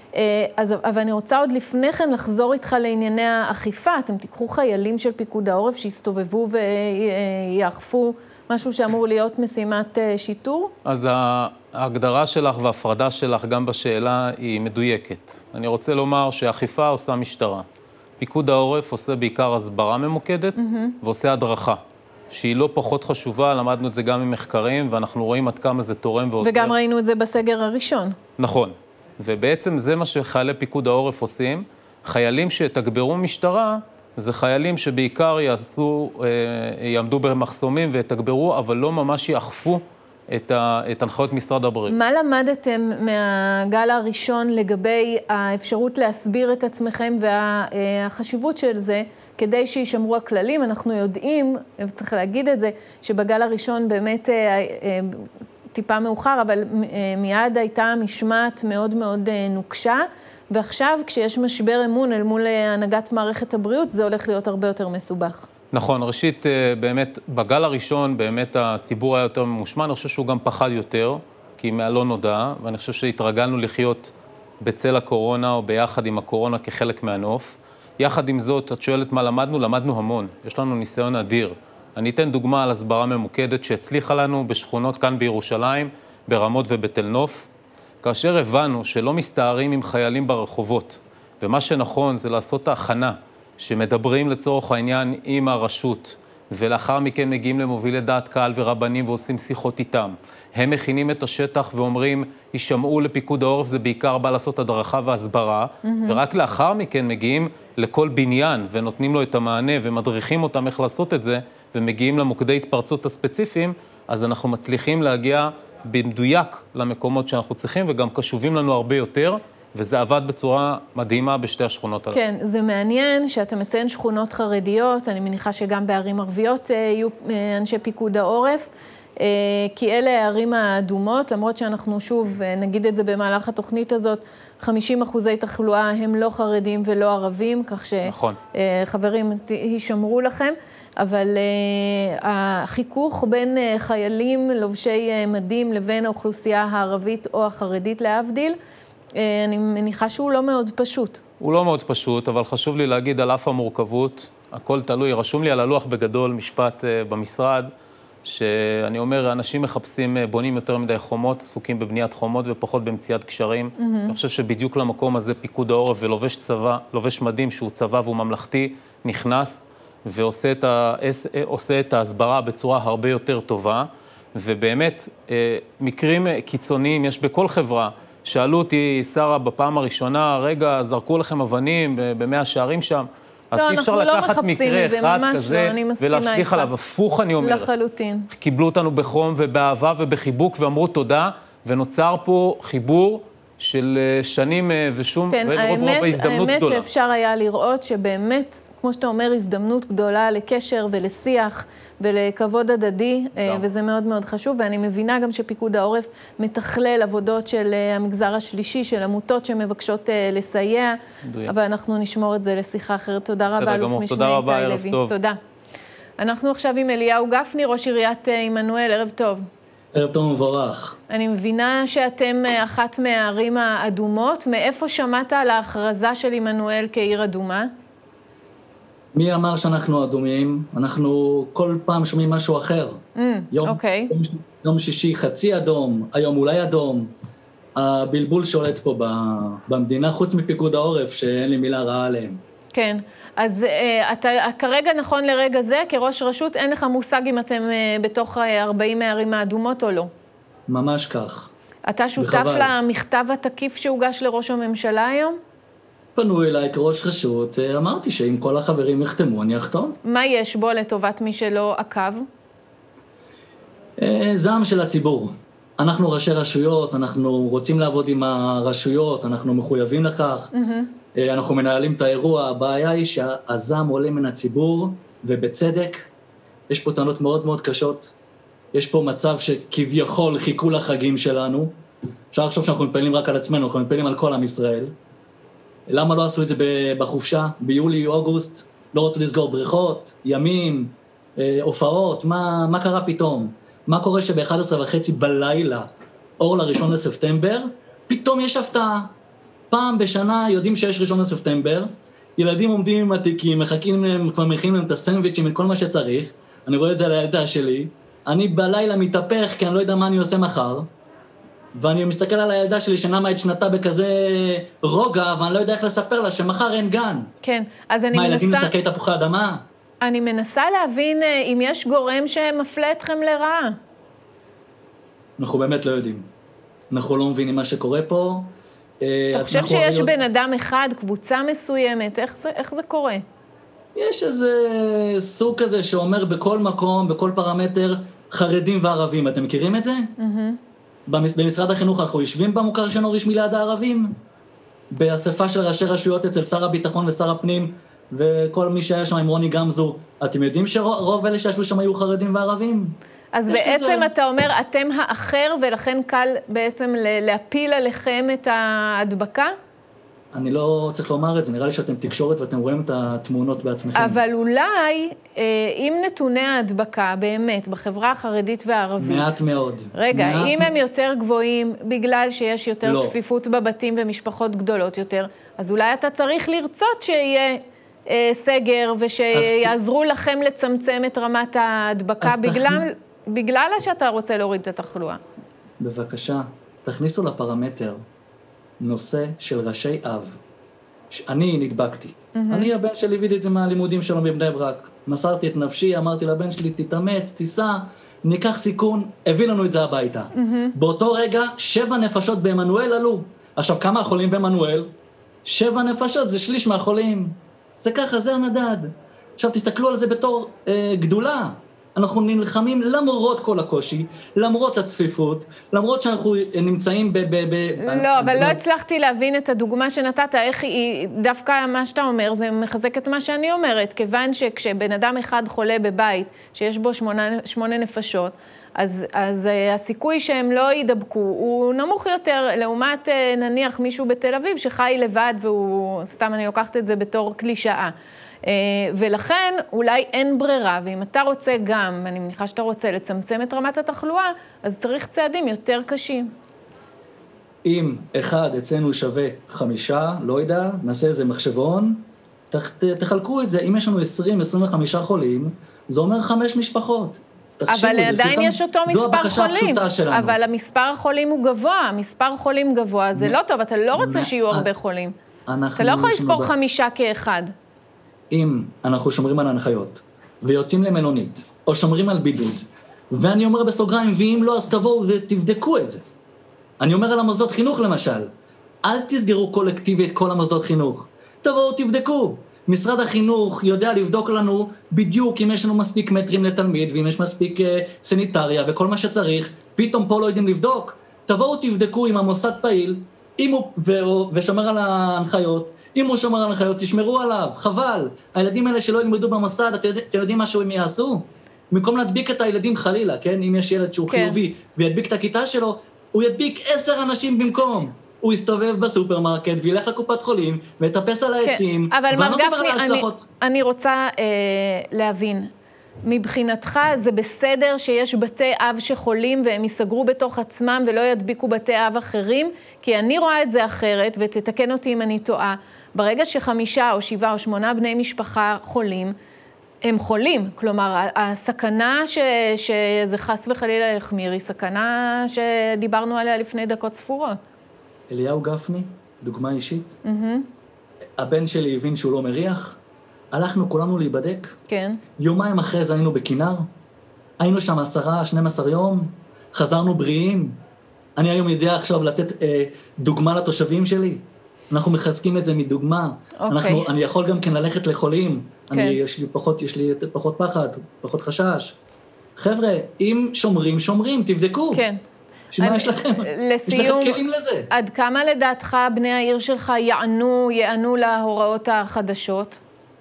אבל אני רוצה עוד לפני כן לחזור איתך לענייני האכיפה. אתם תיקחו חיילים של פיקוד העורף שיסתובבו ויאכפו משהו שאמור להיות משימת שיטור? אז ההגדרה שלך וההפרדה שלך גם בשאלה היא מדויקת. אני רוצה לומר שהאכיפה עושה משטרה. פיקוד העורף עושה בעיקר הסברה ממוקדת ועושה הדרכה, שהיא לא פחות חשובה, למדנו את זה גם ממחקרים, ואנחנו רואים עד כמה זה תורם ועוזר. וגם ראינו את זה בסגר הראשון. נכון. ובעצם זה מה שחיילי פיקוד העורף עושים. חיילים שתגברו משטרה, זה חיילים שבעיקר יעמדו במחסומים ויתגברו, אבל לא ממש יאכפו את הנחיות משרד הבריאות. מה למדתם מהגל הראשון לגבי האפשרות להסביר את עצמכם והחשיבות של זה כדי שישמרו הכללים? אנחנו יודעים, וצריך להגיד את זה, שבגל הראשון באמת טיפה מאוחר, אבל מיד הייתה משמעת מאוד מאוד נוקשה, ועכשיו כשיש משבר אמון אל מול הנהגת מערכת הבריאות, זה הולך להיות הרבה יותר מסובך. נכון, ראשית, באמת, בגל הראשון, באמת הציבור היה יותר ממושמע, אני חושב שהוא גם פחד יותר, כי מהלא נודע, ואני חושב שהתרגלנו לחיות בצל הקורונה, או ביחד עם הקורונה כחלק מהנוף. יחד עם זאת, את שואלת מה למדנו? למדנו המון. יש לנו ניסיון אדיר. אני אתן דוגמה על הסברה ממוקדת שהצליחה לנו בשכונות כאן בירושלים, ברמות ובתל נוף, כאשר הבנו שלא מסתערים עם חיילים ברחובות, ומה שנכון זה לעשות ההכנה, שמדברים לצורך העניין עם הרשות, ולאחר מכן מגיעים למובילי דעת קהל ורבנים ועושים שיחות איתם. הם מכינים את השטח ואומרים, ישמעו לפיקוד העורף, זה בעיקר בא לעשות הדרכה והסברה, ורק לאחר מכן מגיעים לכל בניין ונותנים לו את המענה ומדריכים אותם איך לעשות את זה, ומגיעים למוקדי התפרצות הספציפיים, אז אנחנו מצליחים להגיע במדויק למקומות שאנחנו צריכים, וגם קשובים לנו הרבה יותר, וזה עבד בצורה מדהימה בשתי השכונות האלה. כן, זה מעניין שאתה מציין שכונות חרדיות, אני מניחה שגם בערים ערביות יהיו אנשי פיקוד העורף, כי אלה הערים האדומות, למרות שאנחנו שוב נגיד את זה במהלך התוכנית הזאת, 50% תחלואה הם לא חרדים ולא ערבים, כך שחברים הישמרו לכם, אבל החיכוך בין חיילים לובשי מדים לבין האוכלוסייה הערבית או החרדית להבדיל, אני מניחה שהוא לא מאוד פשוט. הוא לא מאוד פשוט, אבל חשוב לי להגיד על אף המורכבות, הכל תלוי, רשום לי על הלוח בגדול משפט במשרד, שאני אומר, אנשים מחפשים, בונים יותר מדי חומות, עסוקים בבניית חומות ופחות במציאת קשרים. אני חושב שבדיוק למקום הזה פיקוד העורף ולובש צבא, לובש מדים שהוא צבא והוא ממלכתי, נכנס ועושה את ההסברה בצורה הרבה יותר טובה, ובאמת, מקרים קיצוניים יש בכל חברה. שאלו אותי, שרה, בפעם הראשונה, רגע, זרקו לכם אבנים במאה שערים שם, אז אי אפשר לקחת מקרה אחד כזה ולהשליך עליו. הפוך, אני אומר. לחלוטין. קיבלו אותנו בחום ובאהבה ובחיבוק ואמרו תודה, ונוצר פה חיבור של שנים ושום, בהזדמנות האמת גדולה. שאפשר היה לראות שבאמת, כמו שאתה אומר, הזדמנות גדולה לקשר ולשיח ולכבוד הדדי, וזה מאוד מאוד חשוב, ואני מבינה גם שפיקוד העורף מתכלל עבודות של המגזר השלישי, של עמותות שמבקשות לסייע, אבל אנחנו נשמור את זה לשיחה אחרת. תודה רבה, אלוף משנה איתי לוי. תודה. אנחנו עכשיו עם אליהו גפני, ראש עיריית עמנואל, ערב טוב. ערב טוב ומבורך. אני מבינה שאתם אחת מהערים האדומות, מאיפה שמעת על ההכרזה של עמנואל כעיר אדומה? מי אמר שאנחנו אדומים? אנחנו כל פעם שומעים משהו אחר. יום שישי חצי אדום, היום אולי אדום. הבלבול שולט פה במדינה, חוץ מפיקוד העורף, שאין לי מילה רעה עליהם. כן, אז אתה כרגע נכון לרגע זה, כראש רשות, אין לך מושג אם אתם בתוך 40 הערים האדומות או לא? ממש כך. אתה שותף למכתב התקיף שהוגש לראש הממשלה היום? פנו אליי כראש רשות, אמרתי שאם כל החברים יחתמו, אני אחתום. מה יש בו לטובת מי שלא עקב? זעם של הציבור. אנחנו ראשי רשויות, אנחנו רוצים לעבוד עם הרשויות, אנחנו מחויבים לכך, אנחנו מנהלים את האירוע. הבעיה היא שהזעם עולה מן הציבור, ובצדק, יש פה טענות מאוד מאוד קשות. יש פה מצב שכביכול חיכו לחגים שלנו. אפשר לחשוב שאנחנו מתפעלים רק על עצמנו, אנחנו מתפעלים על כל עם ישראל. למה לא עשו את זה בחופשה? ביולי, אוגוסט, לא רצו לסגור בריכות, ימים, הופעות, מה קרה פתאום? מה קורה שב-11:30 בלילה, אור ל1 לספטמבר, פתאום יש הפתעה. פעם בשנה יודעים שיש 1 לספטמבר, ילדים עומדים עם התיקים, מחכים להם, כבר מכינים להם את הסנדוויצ'ים, את כל מה שצריך, אני רואה את זה על הילדה שלי, אני בלילה מתהפך כי אני לא יודע מה אני עושה מחר, ואני מסתכל על הילדה שלי שנמה את שנתה בכזה רוגע, ואני לא יודע איך לספר לה שמחר אין גן. כן, אז אני מנסה... מה, ילדים לשחקי תפוחי אדמה? אני מנסה להבין אם יש גורם שמפלה אתכם לרעה. אנחנו באמת לא יודעים. אנחנו לא מבינים מה שקורה פה. אתה חושב שיש בן אדם אחד, קבוצה מסוימת, איך זה קורה? יש איזה סוג כזה שאומר בכל מקום, בכל פרמטר, חרדים וערבים. אתם מכירים את זה? במשרד החינוך אנחנו יושבים במוכר שאינו רשמי ליד הערבים, באספה של ראשי רשויות אצל שר הביטחון ושר הפנים, וכל מי שהיה שם עם רוני גמזו. אתם יודעים שרוב אלה שישבו שם היו חרדים וערבים? אז בעצם אתה אומר, אתם האחר, ולכן קל בעצם להפיל עליכם את ההדבקה? אני לא צריך לומר את זה, נראה לי שאתם תקשורת ואתם רואים את התמונות בעצמכם. אבל אולי, אם נתוני ההדבקה באמת בחברה החרדית והערבית... מעט מאוד. רגע, אם הם יותר גבוהים, בגלל שיש יותר צפיפות בבתים ומשפחות גדולות יותר, אז אולי אתה צריך לרצות שיהיה סגר, ושיעזרו לכם לצמצם את רמת ההדבקה, בגלל שאתה רוצה להוריד את התחלואה. בבקשה, תכניסו לפרמטר נושא של ראשי אב. אני נדבקתי. אני, הבן שלי הביא את זה מהלימודים שלו בבני ברק. מסרתי את נפשי, אמרתי לבן שלי, תתאמץ, תיסע, ניקח סיכון, הביא לנו את זה הביתה. באותו רגע, 7 נפשות באמנואל עלו. עכשיו, כמה החולים באמנואל? 7 נפשות, זה שליש מהחולים. זה ככה, זה המדד. עכשיו, תסתכלו על זה בתור גדולה. אנחנו נלחמים למרות כל הקושי, למרות הצפיפות, למרות שאנחנו נמצאים לא, אבל לא הצלחתי להבין את הדוגמה שנתת, איך היא, דווקא מה שאתה אומר, זה מחזק את מה שאני אומרת, כיוון שכשבן אדם אחד חולה בבית, שיש בו 8 נפשות, אז הסיכוי שהם לא ידבקו הוא נמוך יותר, לעומת נניח מישהו בתל אביב שחי לבד, והוא, סתם אני לוקחת את זה בתור קלישאה. ולכן אולי אין ברירה, ואם אתה רוצה גם, אני מניחה שאתה רוצה לצמצם את רמת התחלואה, אז צריך צעדים יותר קשים. אם אחד אצלנו שווה 5, לא יודע, נעשה איזה מחשבון, תחלקו את זה, אם יש לנו 20-25 חולים, זה אומר 5 משפחות. אבל עדיין יש אותו מספר חולים, אבל המספר החולים הוא גבוה, מספר חולים גבוה, זה לא טוב, אתה לא רוצה שיהיו הרבה חולים. אתה לא יכול לספור 5 כאחד. אם אנחנו שומרים על ההנחיות, ויוצאים למלונית, או שומרים על בידוד, ואני אומר בסוגריים, ואם לא, אז תבואו ותבדקו את זה. אני אומר על המוסדות חינוך למשל, אל תסגרו קולקטיבית כל המוסדות חינוך, תבואו תבדקו. משרד החינוך יודע לבדוק לנו בדיוק אם יש לנו מספיק מטרים לתלמיד, ואם יש מספיק סניטריה וכל מה שצריך, פתאום פה לא יודעים לבדוק. תבואו תבדקו אם המוסד פעיל, ושומר על ההנחיות, אם הוא שומר על ההנחיות, תשמרו עליו, חבל. הילדים האלה שלא ילמדו במוסד, אתם יודעים מה שהם יעשו? במקום להדביק את הילדים חלילה, כן? אם יש ילד שהוא חיובי וידביק את הכיתה שלו, הוא ידביק 10 אנשים במקום. הוא יסתובב בסופרמרקט וילך לקופת חולים ויטפס על העצים. אבל מר גפני, אני רוצה להבין. מבחינתך זה בסדר שיש בתי אב שחולים והם ייסגרו בתוך עצמם ולא ידביקו בתי אב אחרים? כי אני רואה את זה אחרת, ותתקן אותי אם אני טועה. ברגע ש5 או 7 או 8 בני משפחה חולים, הם חולים. כלומר, הסכנה שזה חס וחלילה יחמיר, היא סכנה שדיברנו עליה לפני דקות ספורות. אליהו גפני, דוגמה אישית. הבן שלי הבין שהוא לא מריח, הלכנו כולנו להיבדק. כן. יומיים אחרי זה היינו בכינר, היינו שם 10-12 יום, חזרנו בריאים. אני היום יודע עכשיו לתת דוגמה לתושבים שלי. אנחנו מחזקים את זה מדוגמה. אני יכול גם כן ללכת לחולים. יש לי פחות פחד, פחות חשש. חבר'ה, אם שומרים, תבדקו. כן. שמה יש לכם? יש לכם כלים לזה. עד כמה לדעתך בני העיר שלך יענו להוראות החדשות?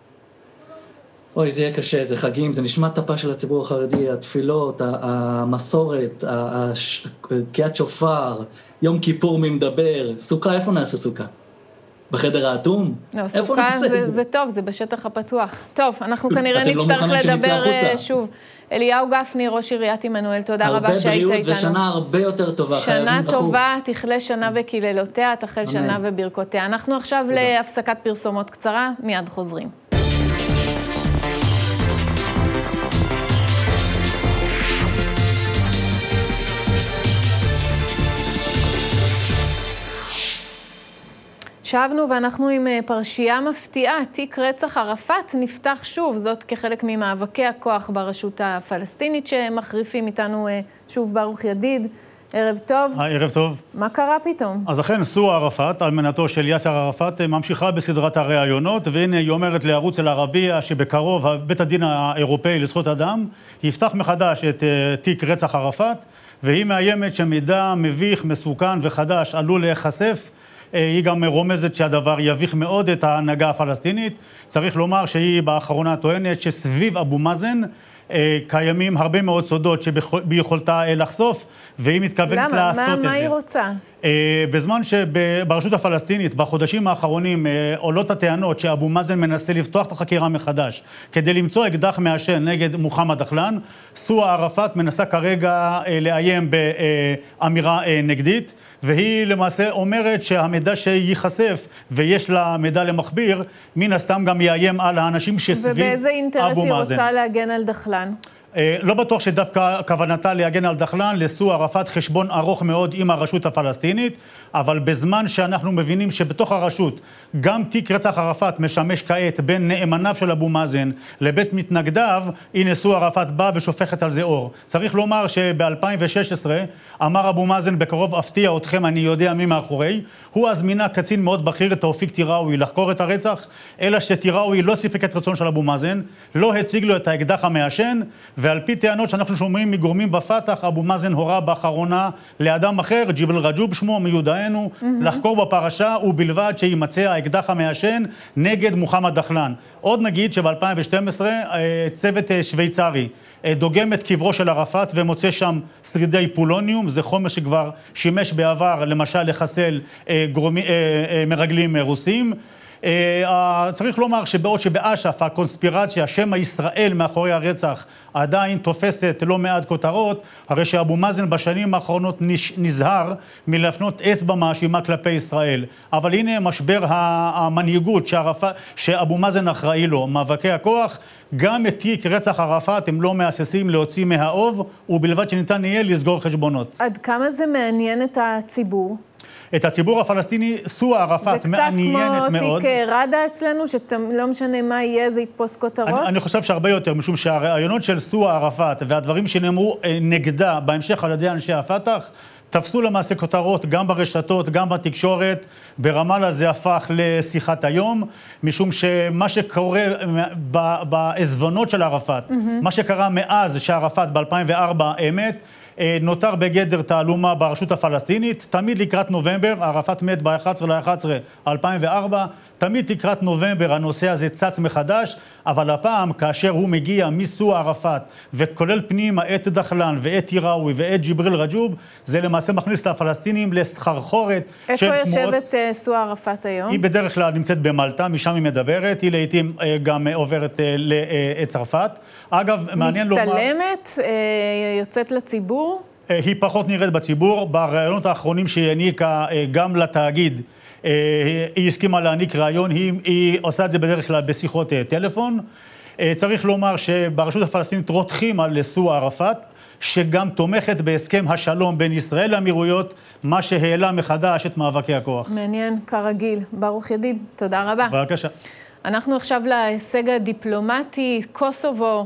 אוי, זה יהיה קשה, זה חגים, זה נשמע טפה של הציבור החרדי, התפילות, המסורת, תקיעת שופר, יום כיפור מי מדבר, סוכה, איפה נעשה סוכה? בחדר האטום? לא, סוכה זה טוב, זה בשטח הפתוח. טוב, אנחנו כנראה נצטרך לדבר שוב. אליהו גפני, ראש עיריית עמנואל, תודה רבה שהיית איתנו. הרבה בריאות ושנה הרבה יותר טובה. שנה טובה, תכלה שנה וקללותיה, תחל שנה וברכותיה. אנחנו עכשיו להפסקת פרסומות קצרה, מיד חוזרים. שבנו ואנחנו עם פרשייה מפתיעה, תיק רצח ערפאת נפתח שוב, זאת כחלק ממאבקי הכוח ברשות הפלסטינית שמחריפים איתנו שוב ברוך ידיד, ערב טוב. ערב טוב. מה קרה פתאום? אז אכן, סואה ערפאת, אלמנתו של יאסר ערפאת, ממשיכה בסדרת הראיונות, והנה היא אומרת לערוץ אל-ערבייה שבקרוב בית הדין האירופאי לזכויות אדם יפתח מחדש את תיק רצח ערפאת, והיא מאיימת שמידע מביך, מסוכן וחדש עלול להיחשף. היא גם רומזת שהדבר יביך מאוד את ההנהגה הפלסטינית. צריך לומר שהיא באחרונה טוענת שסביב אבו מאזן קיימים הרבה מאוד סודות שביכולתה לחשוף, והיא מתכוונת לעשות את זה. מה היא רוצה? בזמן שברשות הפלסטינית בחודשים האחרונים עולות הטענות שאבו מאזן מנסה לפתוח את החקירה מחדש כדי למצוא אקדח מעשן נגד מוחמד דחלאן, סואה ערפאת מנסה כרגע לאיים באמירה נגדית, והיא למעשה אומרת שהמידע שייחשף ויש לה מידע למכביר, מן הסתם גם יאיים על האנשים שסביב אבו מאזן. ובאיזה אינטרס היא רוצה להגן על דחלאן? לא בטוח שדווקא כוונתה להגן על דחלאן, לסואה ערפאת חשבון ארוך מאוד עם הרשות הפלסטינית, אבל בזמן שאנחנו מבינים שבתוך הרשות גם תיק רצח ערפאת משמש כעת בין נאמניו של אבו מאזן לבית מתנגדיו, הנה סואה ערפאת באה ושופכת על זה אור. צריך לומר שב-2016 אמר אבו מאזן, בקרוב אפתיע אתכם, אני יודע מי מאחורי. הוא אז מינה קצין מאוד בכיר, תאופיק טיראווי, לחקור את הרצח, אלא שטיראווי לא סיפק את רצון של אבו מאזן, לא הציג לו את האקדח המעשן, ועל פי טענות שאנחנו שומעים מגורמים בפתח, אבו מאזן הורה באחרונה לאדם אחר, ג'יבל רג'וב שמו, מיודענו, לחקור בפרשה, ובלבד שימצא האקדח המעשן נגד מוחמד דחלאן. עוד נגיד שב-2012 צוות שוויצרי דוגם את קברו של ערפאת ומוצא שם שרידי פולוניום, זה חומר שכבר שימש בעבר למשל לחסל מרגלים רוסים. צריך לומר שבעוד שבאש"ף הקונספירציה, שמא ישראל מאחורי הרצח, עדיין תופסת לא מעט כותרות, הרי שאבו מאזן בשנים האחרונות נזהר מלהפנות אצבע מאשימה כלפי ישראל. אבל הנה משבר המנהיגות שאבו מאזן אחראי לו, מאבקי הכוח, גם את תיק רצח ערפאת הם לא מהססים להוציא מהאוב, ובלבד שניתן יהיה לסגור חשבונות. עד כמה זה מעניין את הציבור? את הציבור הפלסטיני, סואה ערפאת מעניינת מאוד. זה קצת כמו תיק רדה אצלנו, שלא משנה מה יהיה, זה יתפוס כותרות? אני חושב שהרבה יותר, משום שהרעיונות של סואה ערפאת והדברים שנאמרו נגדה בהמשך על ידי אנשי הפתח, תפסו למעשה כותרות גם ברשתות, גם בתקשורת. ברמאללה זה הפך לשיחת היום, משום שמה שקורה בעזבונות של ערפאת, מה שקרה מאז שערפאת ב-2004 אמת, נותר בגדר תעלומה ברשות הפלסטינית, תמיד לקראת נובמבר, ערפאת מת ב-11/11/2004, תמיד לקראת נובמבר הנושא הזה צץ מחדש, אבל הפעם כאשר הוא מגיע מסואה ערפאת וכולל פנימה את דחלאן ואת טיראווי ואת ג'יבריל רג'וב, זה למעשה מכניס את הפלסטינים לסחרחורת של תמורות. איפה יושבת סואה ערפאת היום? היא בדרך כלל נמצאת במלטה, משם היא מדברת, היא לעתים גם עוברת לצרפת. אגב, מעניין לומר... מצטלמת? יוצאת לציבור? היא פחות נראית בציבור. ברעיונות האחרונים שהיא העניקה גם לתאגיד, היא הסכימה להעניק רעיון, היא עושה את זה בדרך כלל בשיחות טלפון. צריך לומר שברשות הפלסטינית רותחים על סואה ערפאת, שגם תומכת בהסכם השלום בין ישראל לאמירויות, מה שהעלה מחדש את מאבקי הכוח. מעניין, כרגיל. ברוך ידיד, תודה רבה. בבקשה. אנחנו עכשיו להישג הדיפלומטי, קוסובו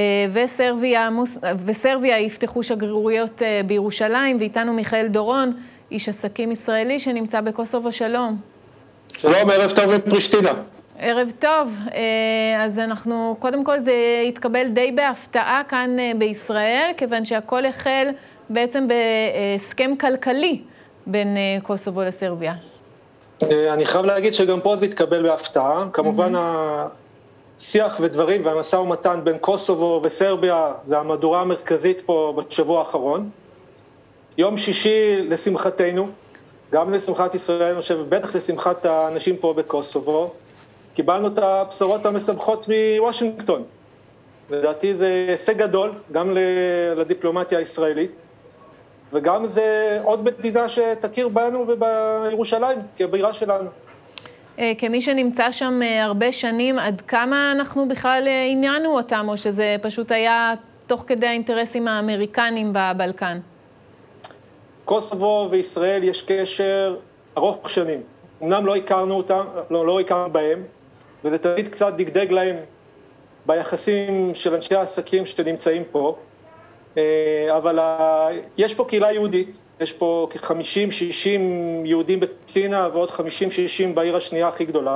וסרביה יפתחו שגרירויות בירושלים, ואיתנו מיכאל דורון, איש עסקים ישראלי שנמצא בקוסובו. שלום. שלום, ערב טוב מפרישטינה. ערב טוב. אז אנחנו, קודם כל זה התקבל די בהפתעה כאן בישראל, כיוון שהכל החל בעצם בהסכם כלכלי בין קוסובו לסרביה. אני חייב להגיד שגם פה זה התקבל בהפתעה. כמובן השיח ודברים והמשא ומתן בין קוסובו וסרביה זה המהדורה המרכזית פה בשבוע האחרון. יום שישי לשמחתנו, גם לשמחת ישראל, אני חושב, בטח לשמחת האנשים פה בקוסובו, קיבלנו את הבשורות המשמחות מוושינגטון. לדעתי זה הישג גדול, גם לדיפלומטיה הישראלית, וגם זה עוד מדינה שתכיר בנו ובירושלים, כבירה שלנו. כמי שנמצא שם הרבה שנים, עד כמה אנחנו בכלל עניינו אותם, או שזה פשוט היה תוך כדי האינטרסים האמריקנים בבלקן? קוסובו וישראל יש קשר ארוך שנים. אמנם לא הכרנו אותם, לא הכרנו בהם, וזה תמיד קצת דגדג להם ביחסים של אנשי העסקים שנמצאים פה, אבל יש פה קהילה יהודית, יש פה כ-50-60 יהודים בפלשתינה ועוד 50-60 בעיר השנייה הכי גדולה.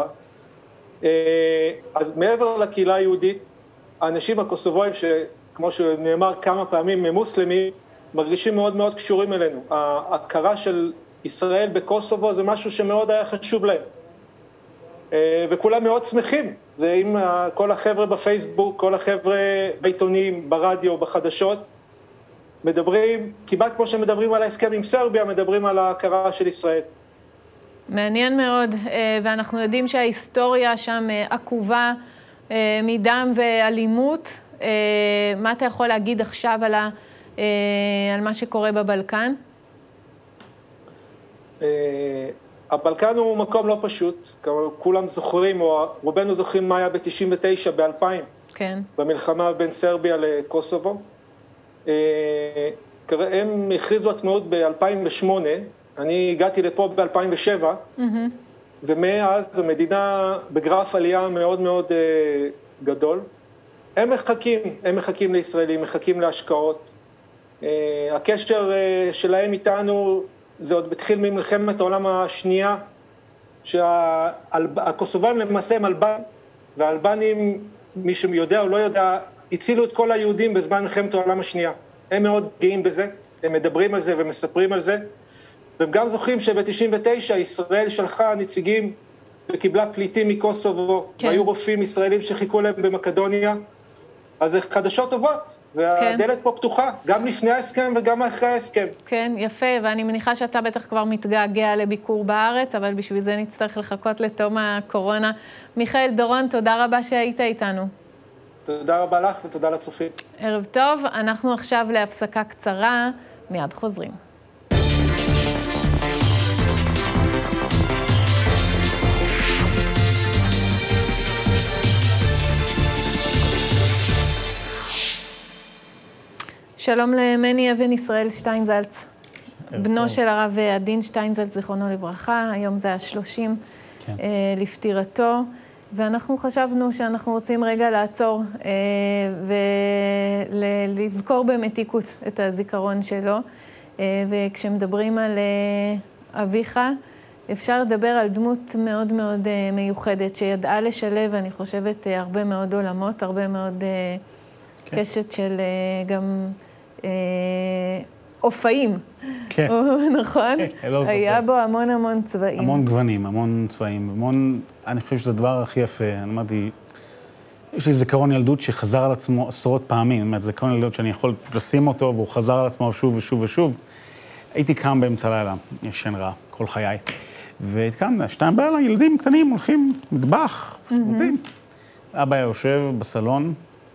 אז מעבר לקהילה היהודית, האנשים הקוסובואים, שכמו שנאמר כמה פעמים, הם מוסלמים, מרגישים מאוד מאוד קשורים אלינו. ההכרה של ישראל בקוסובו זה משהו שמאוד היה חשוב להם. וכולם מאוד שמחים. זה עם כל החבר'ה בפייסבוק, כל החבר'ה בעיתונים, ברדיו, בחדשות, מדברים, כמעט כמו שמדברים על ההסכם עם סרביה, מדברים על ההכרה של ישראל. מעניין מאוד, ואנחנו יודעים שההיסטוריה שם עקובה מדם ואלימות. מה אתה יכול להגיד עכשיו על מה שקורה בבלקן? הבלקן הוא מקום לא פשוט, כולם זוכרים, או רובנו זוכרים מה היה ב-99, ב-2000, כן. במלחמה בין סרביה לקוסובו. הם הכריזו עצמאות ב-2008, אני הגעתי לפה ב-2007, ומאז המדינה בגרף עלייה מאוד מאוד גדול. הם מחכים לישראלים, מחכים להשקעות. הקשר שלהם איתנו, זה עוד בתחיל ממלחמת העולם השנייה, שהקוסובאים למעשה הם אלבנים, והאלבנים, מי שיודע או לא יודע, הצילו את כל היהודים בזמן מלחמת העולם השנייה. הם מאוד גאים בזה, הם מדברים על זה ומספרים על זה, והם גם זוכרים שב-99 ישראל שלחה נציגים וקיבלה פליטים מקוסובו, כן. והיו רופאים ישראלים שחיכו להם במקדוניה, אז זה חדשות טובות, והדלת פה פתוחה, גם לפני ההסכם וגם אחרי ההסכם. כן, יפה, ואני מניחה שאתה בטח כבר מתגעגע לביקור בארץ, אבל בשביל זה נצטרך לחכות לתום הקורונה. מיכאל דורון, תודה רבה שהיית איתנו. תודה רבה לך ותודה לצופים. ערב טוב, אנחנו עכשיו להפסקה קצרה, מיד חוזרים. שלום למני אבן ישראל שטיינזלץ, בנו של הרב עדין שטיינזלץ, זיכרונו לברכה, היום זה ה-30 לפטירתו, ואנחנו חשבנו שאנחנו רוצים רגע לעצור ולזכור במתיקות את הזיכרון שלו, וכשמדברים על אביך, אפשר לדבר על דמות מאוד מאוד מיוחדת, שידעה לשלב, אני חושבת, הרבה מאוד עולמות, הרבה מאוד קשת של גם אופאים, כן. נכון? היה בו המון המון צבעים. המון גוונים, המון צבעים, המון, אני חושב שזה הדבר הכי יפה. אני אמרתי, יש לי זיכרון ילדות שחזר על עצמו עשרות פעמים, זאת אומרת, זיכרון ילדות שאני יכול לשים אותו, והוא חזר על עצמו שוב ושוב ושוב. הייתי קם באמצע לילה, ישן רע, כל חיי. והתקם, 2 בלילה, ילדים קטנים הולכים, מטבח, שירותים. אבא היה יושב בסלון,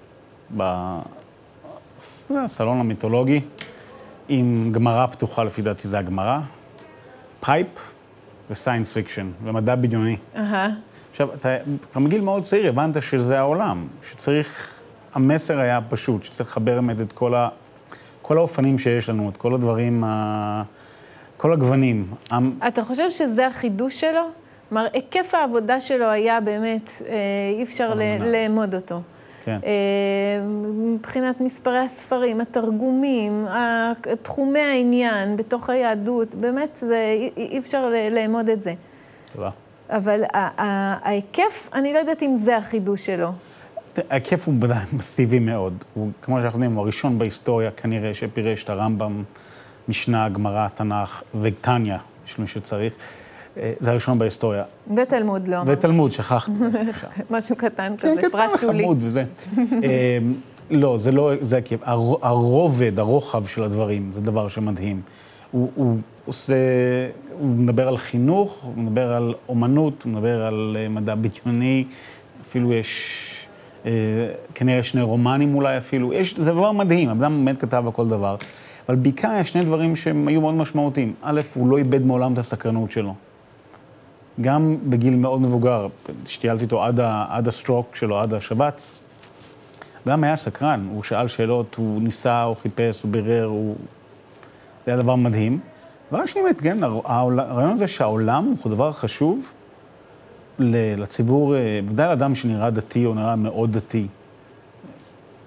בסלון המיתולוגי, עם גמרא פתוחה, לפי דעתי זה הגמרא, פייפ וסיינס פיקשן, ומדע בדיוני. עכשיו, אתה מגיל מאוד צעיר, הבנת שזה העולם, שצריך, המסר היה פשוט, שצריך לחבר באמת את כל האופנים שיש לנו, את כל הדברים, כל הגוונים. אתה חושב שזה החידוש שלו? כלומר, היקף העבודה שלו היה באמת, אי אפשר לאמוד אותו. כן. מבחינת מספרי הספרים, התרגומים, תחומי העניין בתוך היהדות, באמת אי אפשר לאמוד את זה. תודה. אבל ההיקף, אני לא יודעת אם זה החידוש שלו. ההיקף הוא בוודאי מסיבי מאוד. כמו שאנחנו יודעים, הוא הראשון בהיסטוריה כנראה שפירש את הרמב"ם, משנה, גמרא, תנ"ך ותניא, יש מי שצריך. זה הראשון בהיסטוריה. ותלמוד לא. ותלמוד, שכחנו. משהו קטן כזה, פרט שולי. חמוד וזה. לא, זה לא, זה הכיף. הרובד, הרוחב של הדברים, זה דבר שמדהים. הוא מדבר על חינוך, הוא מדבר על אומנות, הוא מדבר על מדע בדיוני, אפילו יש, כנראה 2 רומנים אולי אפילו, זה דבר מדהים, האדם באמת כתב על כל דבר. אבל בעיקר יש 2 דברים שהם היו מאוד משמעותיים. א', הוא לא איבד מעולם את הסקרנות שלו. גם בגיל מאוד מבוגר, שטיילתי איתו עד הסטרוק שלו, עד השבץ, גם היה סקרן, הוא שאל שאלות, הוא ניסה, הוא חיפש, הוא בירר, זה היה דבר מדהים. דבר שני, כן, הרעיון הזה שהעולם הוא דבר חשוב לציבור, בגלל אדם שנראה דתי או נראה מאוד דתי.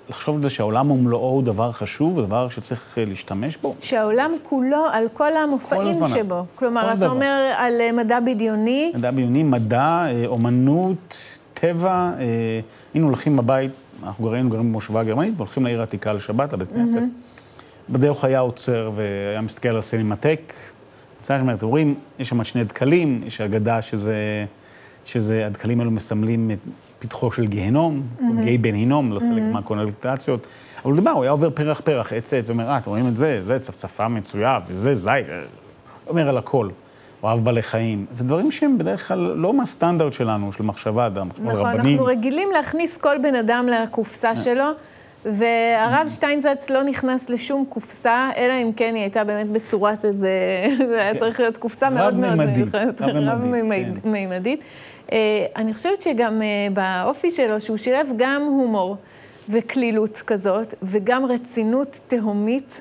לחשוב על זה שהעולם ומלואו הוא דבר חשוב, דבר שצריך להשתמש בו. שהעולם כולו על כל המופעים שבו. כלומר, אתה אומר על מדע בדיוני. מדע בדיוני, מדע, אומנות, טבע. היינו הולכים בבית, אנחנו גרים במושבה הגרמנית, והולכים לעיר העתיקה לשבת, לבית כנסת. בדרך היה עוצר והיה מסתכל על סינמטק. אתם רואים, יש שם שני דקלים, יש אגדה שזה הדקלים האלו מסמלים את פתחו של גיהנום, גיא בן הינום, לא חלק מהקונוטציות. אבל הוא דבר, הוא היה עובר פרח, עץ, אומר, אתם רואים את זה? זה צפצפה מצויה, וזה זית. הוא אומר על הכל. הוא אוהב בעלי חיים. זה דברים שהם בדרך כלל לא מהסטנדרט שלנו, של מחשבה אדם, כמו נכון, רבנים. אנחנו רגילים להכניס כל בן אדם לקופסה שלו, והרב שטיינזלץ לא נכנס לשום קופסה, אלא אם כן היא הייתה באמת בצורת איזה, זה היה צריך להיות קופסה מאוד מאוד מיוחדת, רב-מימדית. אני חושבת שגם באופי שלו, שהוא שילב גם הומור וכלילות כזאת, וגם רצינות תהומית,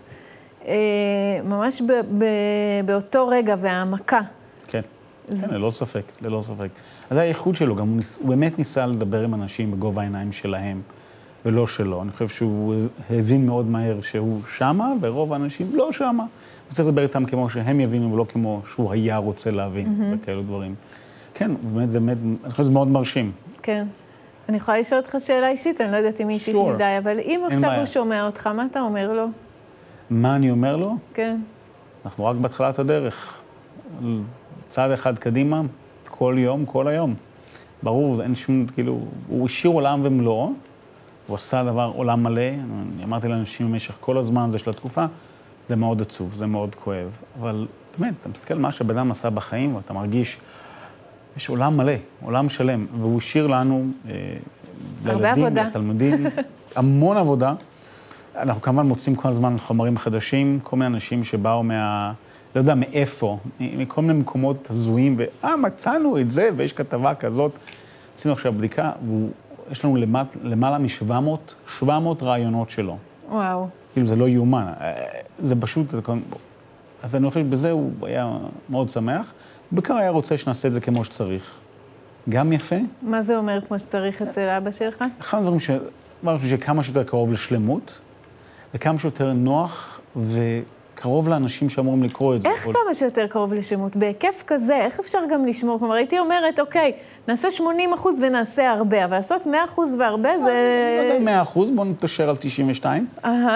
ממש באותו רגע, והעמקה. כן, ללא ספק, ללא ספק. אז זה הייחוד שלו, גם הוא באמת ניסה לדבר עם אנשים בגובה העיניים שלהם, ולא שלו. אני חושב שהוא הבין מאוד מהר שהוא שמה, ורוב האנשים לא שמה. הוא צריך לדבר איתם כמו שהם יבינו, ולא כמו שהוא היה רוצה להבין, וכאלו דברים. כן, באמת, אני חושב שזה מאוד מרשים. כן. אני יכולה לשאול אותך שאלה אישית, אני לא יודעת אם היא אישית מדי, אבל אם עכשיו הוא שומע אותך, מה אתה אומר לו? מה אני אומר לו? כן. אנחנו רק בהתחלת הדרך. צעד אחד קדימה, כל יום, כל היום. ברור, אין שום, כאילו, הוא השאיר עולם ומלואו, הוא עשה דבר עולם מלא, אני אמרתי לאנשים במשך כל הזמן הזה של התקופה, זה מאוד עצוב, זה מאוד כואב. אבל באמת, אתה מסתכל מה שבן אדם עשה בחיים, ואתה מרגיש, יש עולם מלא, עולם שלם, והוא השאיר לנו, לילדים, לתלמידים, המון עבודה. אנחנו כמובן מוצאים כל הזמן חומרים חדשים, כל מיני אנשים שבאו לא יודע מאיפה, מכל מיני מקומות הזויים, מצאנו את זה, ויש כתבה כזאת. עשינו עכשיו בדיקה, ויש לנו למעלה מ-700 רעיונות שלו. וואו. כאילו זה לא יאומן, זה פשוט, אז אני חושב שבזה הוא היה מאוד שמח, בעיקר היה רוצה שנעשה את זה כמו שצריך. גם יפה. מה זה אומר כמו שצריך אצל אבא שלך? אחד הדברים שכמה שיותר קרוב לשלמות, וכמה שיותר נוח וקרוב לאנשים שאמורים לקרוא את זה. איך כמה שיותר קרוב לשלמות? בהיקף כזה, איך אפשר גם לשמור? כלומר, הייתי אומרת, אוקיי, נעשה 80% ונעשה הרבה, אבל לעשות 100% והרבה זה... לא יודע 100%, בואו נתפשר על 92.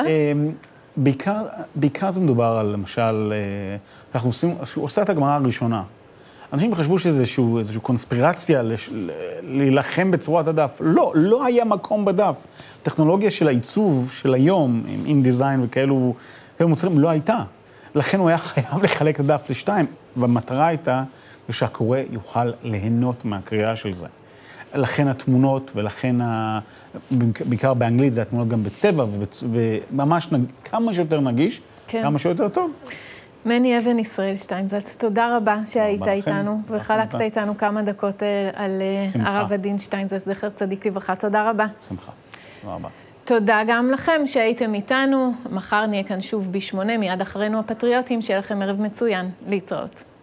בעיקר זה מדובר על, למשל, אנחנו עושה את הגמרא הראשונה. אנשים חשבו שזה איזושהי קונספירציה להילחם בצורת הדף. לא היה מקום בדף. הטכנולוגיה של העיצוב של היום, עם אינדיזיין וכאלו מוצרים, לא הייתה. לכן הוא היה חייב לחלק את הדף לשתיים, והמטרה הייתה שהקורא יוכל ליהנות מהקריאה של זה. לכן התמונות, ולכן, בעיקר באנגלית, זה התמונות גם בצבע, וממש כמה שיותר נגיש, כמה שיותר טוב. מני אבן ישראל שטיינזלץ, תודה רבה שהיית איתנו, וחלקת איתנו כמה דקות על הרב הדין שטיינזלץ, זכר צדיק לברכה. תודה רבה. שמחה. תודה רבה. תודה גם לכם שהייתם איתנו. מחר נהיה כאן שוב ב8, מיד אחרינו הפטריוטים, שיהיה לכם ערב מצוין. להתראות.